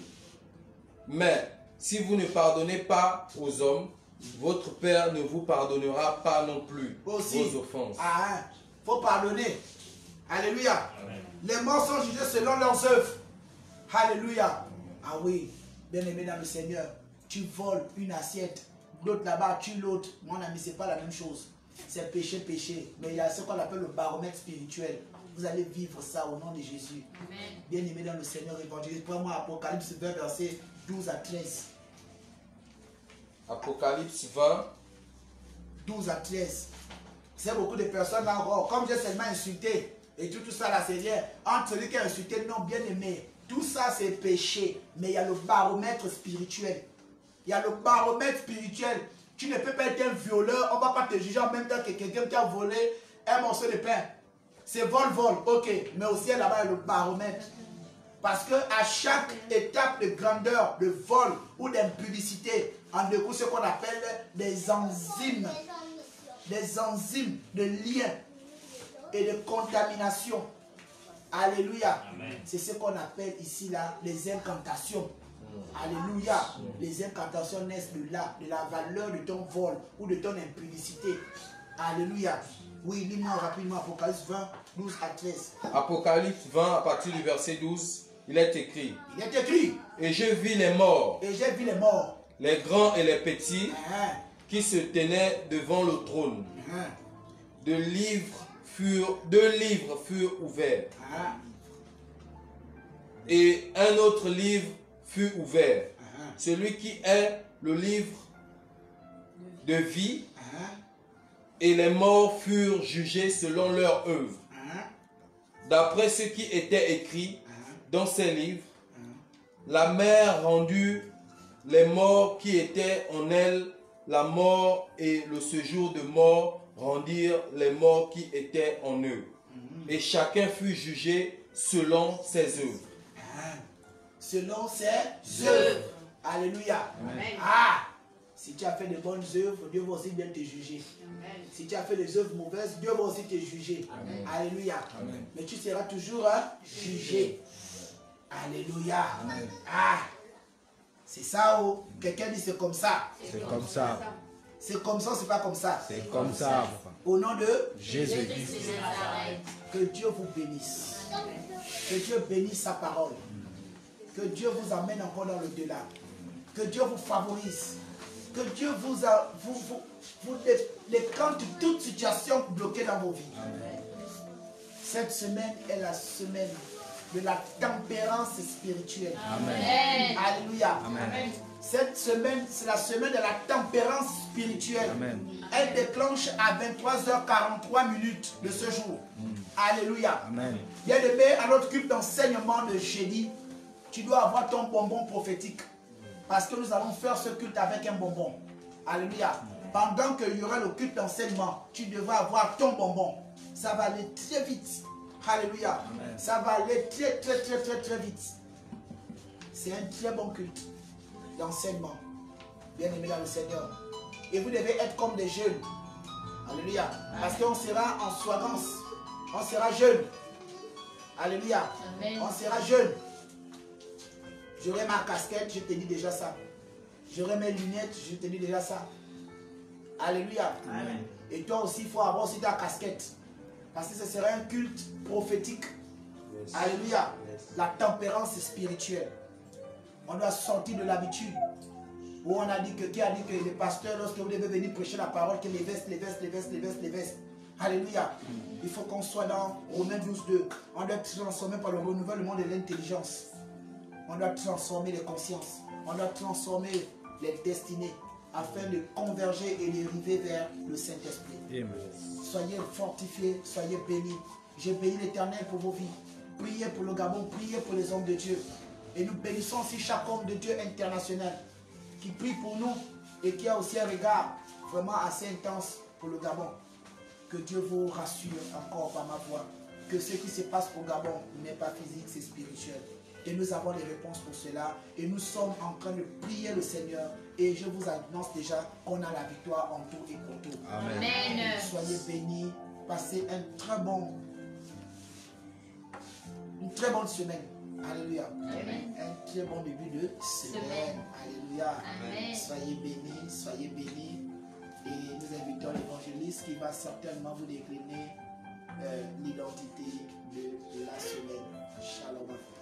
Mais si vous ne pardonnez pas aux hommes, votre Père ne vous pardonnera pas non plus Aussi. vos offenses. Ah, faut pardonner. Alléluia. Les morts sont jugés selon leurs œuvres. Alléluia. Ah oui, bien aimé dans le Seigneur, tu voles une assiette, l'autre là-bas tue l'autre. Mon ami, c'est pas la même chose. C'est péché, péché. Mais il y a ce qu'on appelle le baromètre spirituel. Vous allez vivre ça au nom de Jésus. Amen. Bien aimé dans le Seigneur évangéliste. Prends-moi Apocalypse vingt, versets douze à treize. Apocalypse vingt, douze à treize. C'est beaucoup de personnes là, oh, comme j'ai seulement insulté, et tout, tout ça là, c'est rien. Entre celui qui a insulté, non, bien aimé, tout ça c'est péché. Mais il y a le baromètre spirituel. Il y a le baromètre spirituel. Tu ne peux pas être un violeur, on ne va pas te juger en même temps que quelqu'un qui a volé un morceau de pain. C'est vol, vol, ok. Mais aussi là-bas, il y a le baromètre. Parce qu'à chaque étape de grandeur, de vol ou d'impudicité, en découle ce qu'on appelle des enzymes. Des enzymes de lien et de contamination. Alléluia. C'est ce qu'on appelle ici là les incantations. Alléluia. Les incantations naissent de là, de la valeur de ton vol ou de ton impudicité. Alléluia. Oui, lis-moi rapidement Apocalypse vingt, douze à treize. Apocalypse vingt, à partir du verset douze, il est écrit: Il est écrit. et je vis les morts, Et j'ai vu les morts. les grands et les petits, Hein, qui se tenaient devant le trône. hein, Deux livres furent, deux livres furent ouverts, hein, et un autre livre fut ouvert, hein, celui qui est le livre de vie, hein, et les morts furent jugés selon leur œuvre, hein, d'après ce qui était écrit dans ces livres. La mer rendit les morts qui étaient en elle, la mort et le séjour de mort rendirent les morts qui étaient en eux. Mm-hmm. Et chacun fut jugé selon ses œuvres. Ah. Selon ses œuvres. Alléluia. Amen. Ah, si tu as fait de bonnes œuvres, Dieu va aussi bien te juger. Amen. Si tu as fait des œuvres mauvaises, Dieu va aussi te juger. Amen. Alléluia. Amen. Mais tu seras toujours hein, jugé. Alléluia. Amen. Ah, c'est ça ou oh. Quelqu'un dit c'est comme ça. C'est comme ça. C'est comme ça, c'est pas comme ça. C'est comme ça. Au nom de Jésus-Christ. Que Dieu vous bénisse. Que Dieu bénisse sa parole. Que Dieu vous amène encore dans le delà. Que Dieu vous favorise. Que Dieu vous, a, vous, vous, vous décante toute situation bloquée dans vos vies. Amen. Cette semaine est la semaine de la tempérance spirituelle. Amen. Alléluia. Amen. Cette semaine, c'est la semaine de la tempérance spirituelle. Amen. Elle déclenche à vingt-trois heures quarante-trois minutes de ce jour. Mm. Alléluia. Amen. Bien-aimé, à notre culte d'enseignement de jeudi, tu dois avoir ton bonbon prophétique. Parce que nous allons faire ce culte avec un bonbon. Alléluia. Pendant qu'il y aura le culte d'enseignement, tu devras avoir ton bonbon. Ça va aller très vite. Alléluia. Amen. Ça va aller très très très très très vite. C'est un très bon culte d'enseignement. Bien aimé dans le Seigneur. Et vous devez être comme des jeunes. Alléluia. Parce qu'on sera en soirance. On sera jeune. Alléluia. Amen. On sera jeune. J'aurai ma casquette, je te dis déjà ça. J'aurai mes lunettes, je te dis déjà ça. Alléluia. Amen. Et toi aussi, il faut avoir aussi ta casquette. Parce que ce sera un culte prophétique. Yes. Alléluia. Yes. La tempérance spirituelle. On doit sortir de l'habitude. Où on a dit que, qui a dit que les pasteurs, lorsque vous devez venir prêcher la parole, que les vestes, les vestes, les vestes, les vestes, les vestes. Alléluia. Mm. Il faut qu'on soit dans Romains douze, deux. On doit être transformé par le renouvellement de l'intelligence. On doit transformer les consciences. On doit transformer les destinées afin de converger et dériver vers le Saint-Esprit. Soyez fortifiés, soyez bénis. J'ai béni l'Éternel pour vos vies. Priez pour le Gabon, priez pour les hommes de Dieu. Et nous bénissons aussi chaque homme de Dieu international qui prie pour nous et qui a aussi un regard vraiment assez intense pour le Gabon. Que Dieu vous rassure encore par ma voix. Que ce qui se passe au Gabon n'est pas physique, c'est spirituel. Et nous avons les réponses pour cela. Et nous sommes en train de prier le Seigneur. Et je vous annonce déjà qu'on a la victoire en tout et pour tout. Amen. Amen. Soyez bénis. Passez un très bon, une très bonne semaine. Alléluia. Amen. Un très bon début de semaine. semaine. Alléluia. Amen. Soyez bénis, soyez bénis. Et nous invitons l'évangéliste qui va certainement vous décliner euh, l'identité de, de la semaine. Shalom.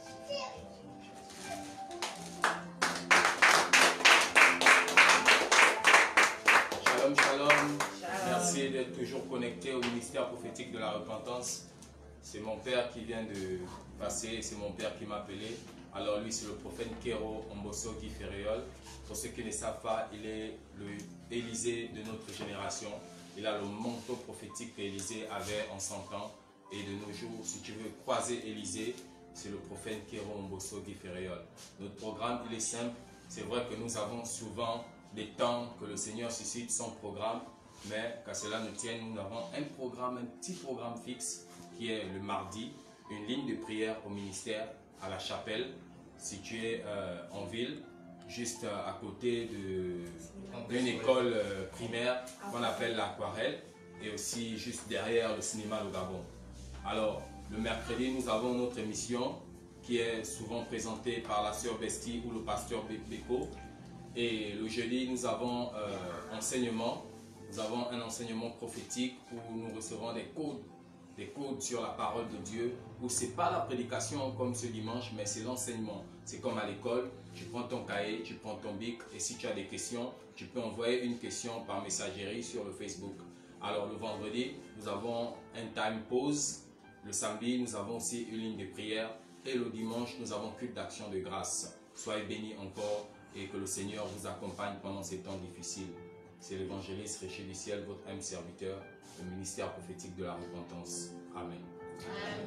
Shalom, shalom. Merci d'être toujours connecté au ministère prophétique de la repentance. C'est mon père qui vient de passer, c'est mon père qui m'a appelé. Alors lui, c'est le prophète Kero Omboso Guy Ferréol. Pour ceux qui ne savent pas, il est le Élysée de notre génération. Il a le manteau prophétique qu'Élysée avait en cent ans. Et de nos jours, si tu veux croiser Élysée, c'est le prophète Kero Omboso Guy Ferréol. Notre programme, il est simple. C'est vrai que nous avons souvent des temps que le Seigneur suscite son programme, mais qu'à cela ne tienne, nous avons un programme, un petit programme fixe qui est le mardi, une ligne de prière au ministère à la chapelle, située euh, en ville, juste euh, à côté d'une école euh, primaire qu'on appelle l'Aquarelle, et aussi juste derrière le cinéma Le Gabon. Alors, le mercredi, nous avons notre émission qui est souvent présentée par la sœur Bestie ou le pasteur Beko. Et le jeudi, nous avons euh, enseignement. Nous avons un enseignement prophétique où nous recevons des codes, des codes sur la parole de Dieu, où ce n'est pas la prédication comme ce dimanche, mais c'est l'enseignement. C'est comme à l'école, tu prends ton cahier, tu prends ton bic, et si tu as des questions, tu peux envoyer une question par messagerie sur le Facebook. Alors le vendredi, nous avons un time pause. Le samedi, nous avons aussi une ligne de prière. Et le dimanche, nous avons culte d'action de grâce. Soyez bénis encore et que le Seigneur vous accompagne pendant ces temps difficiles. C'est l'évangéliste Richer du Ciel, votre âme serviteur, le ministère prophétique de la repentance. Amen. Amen.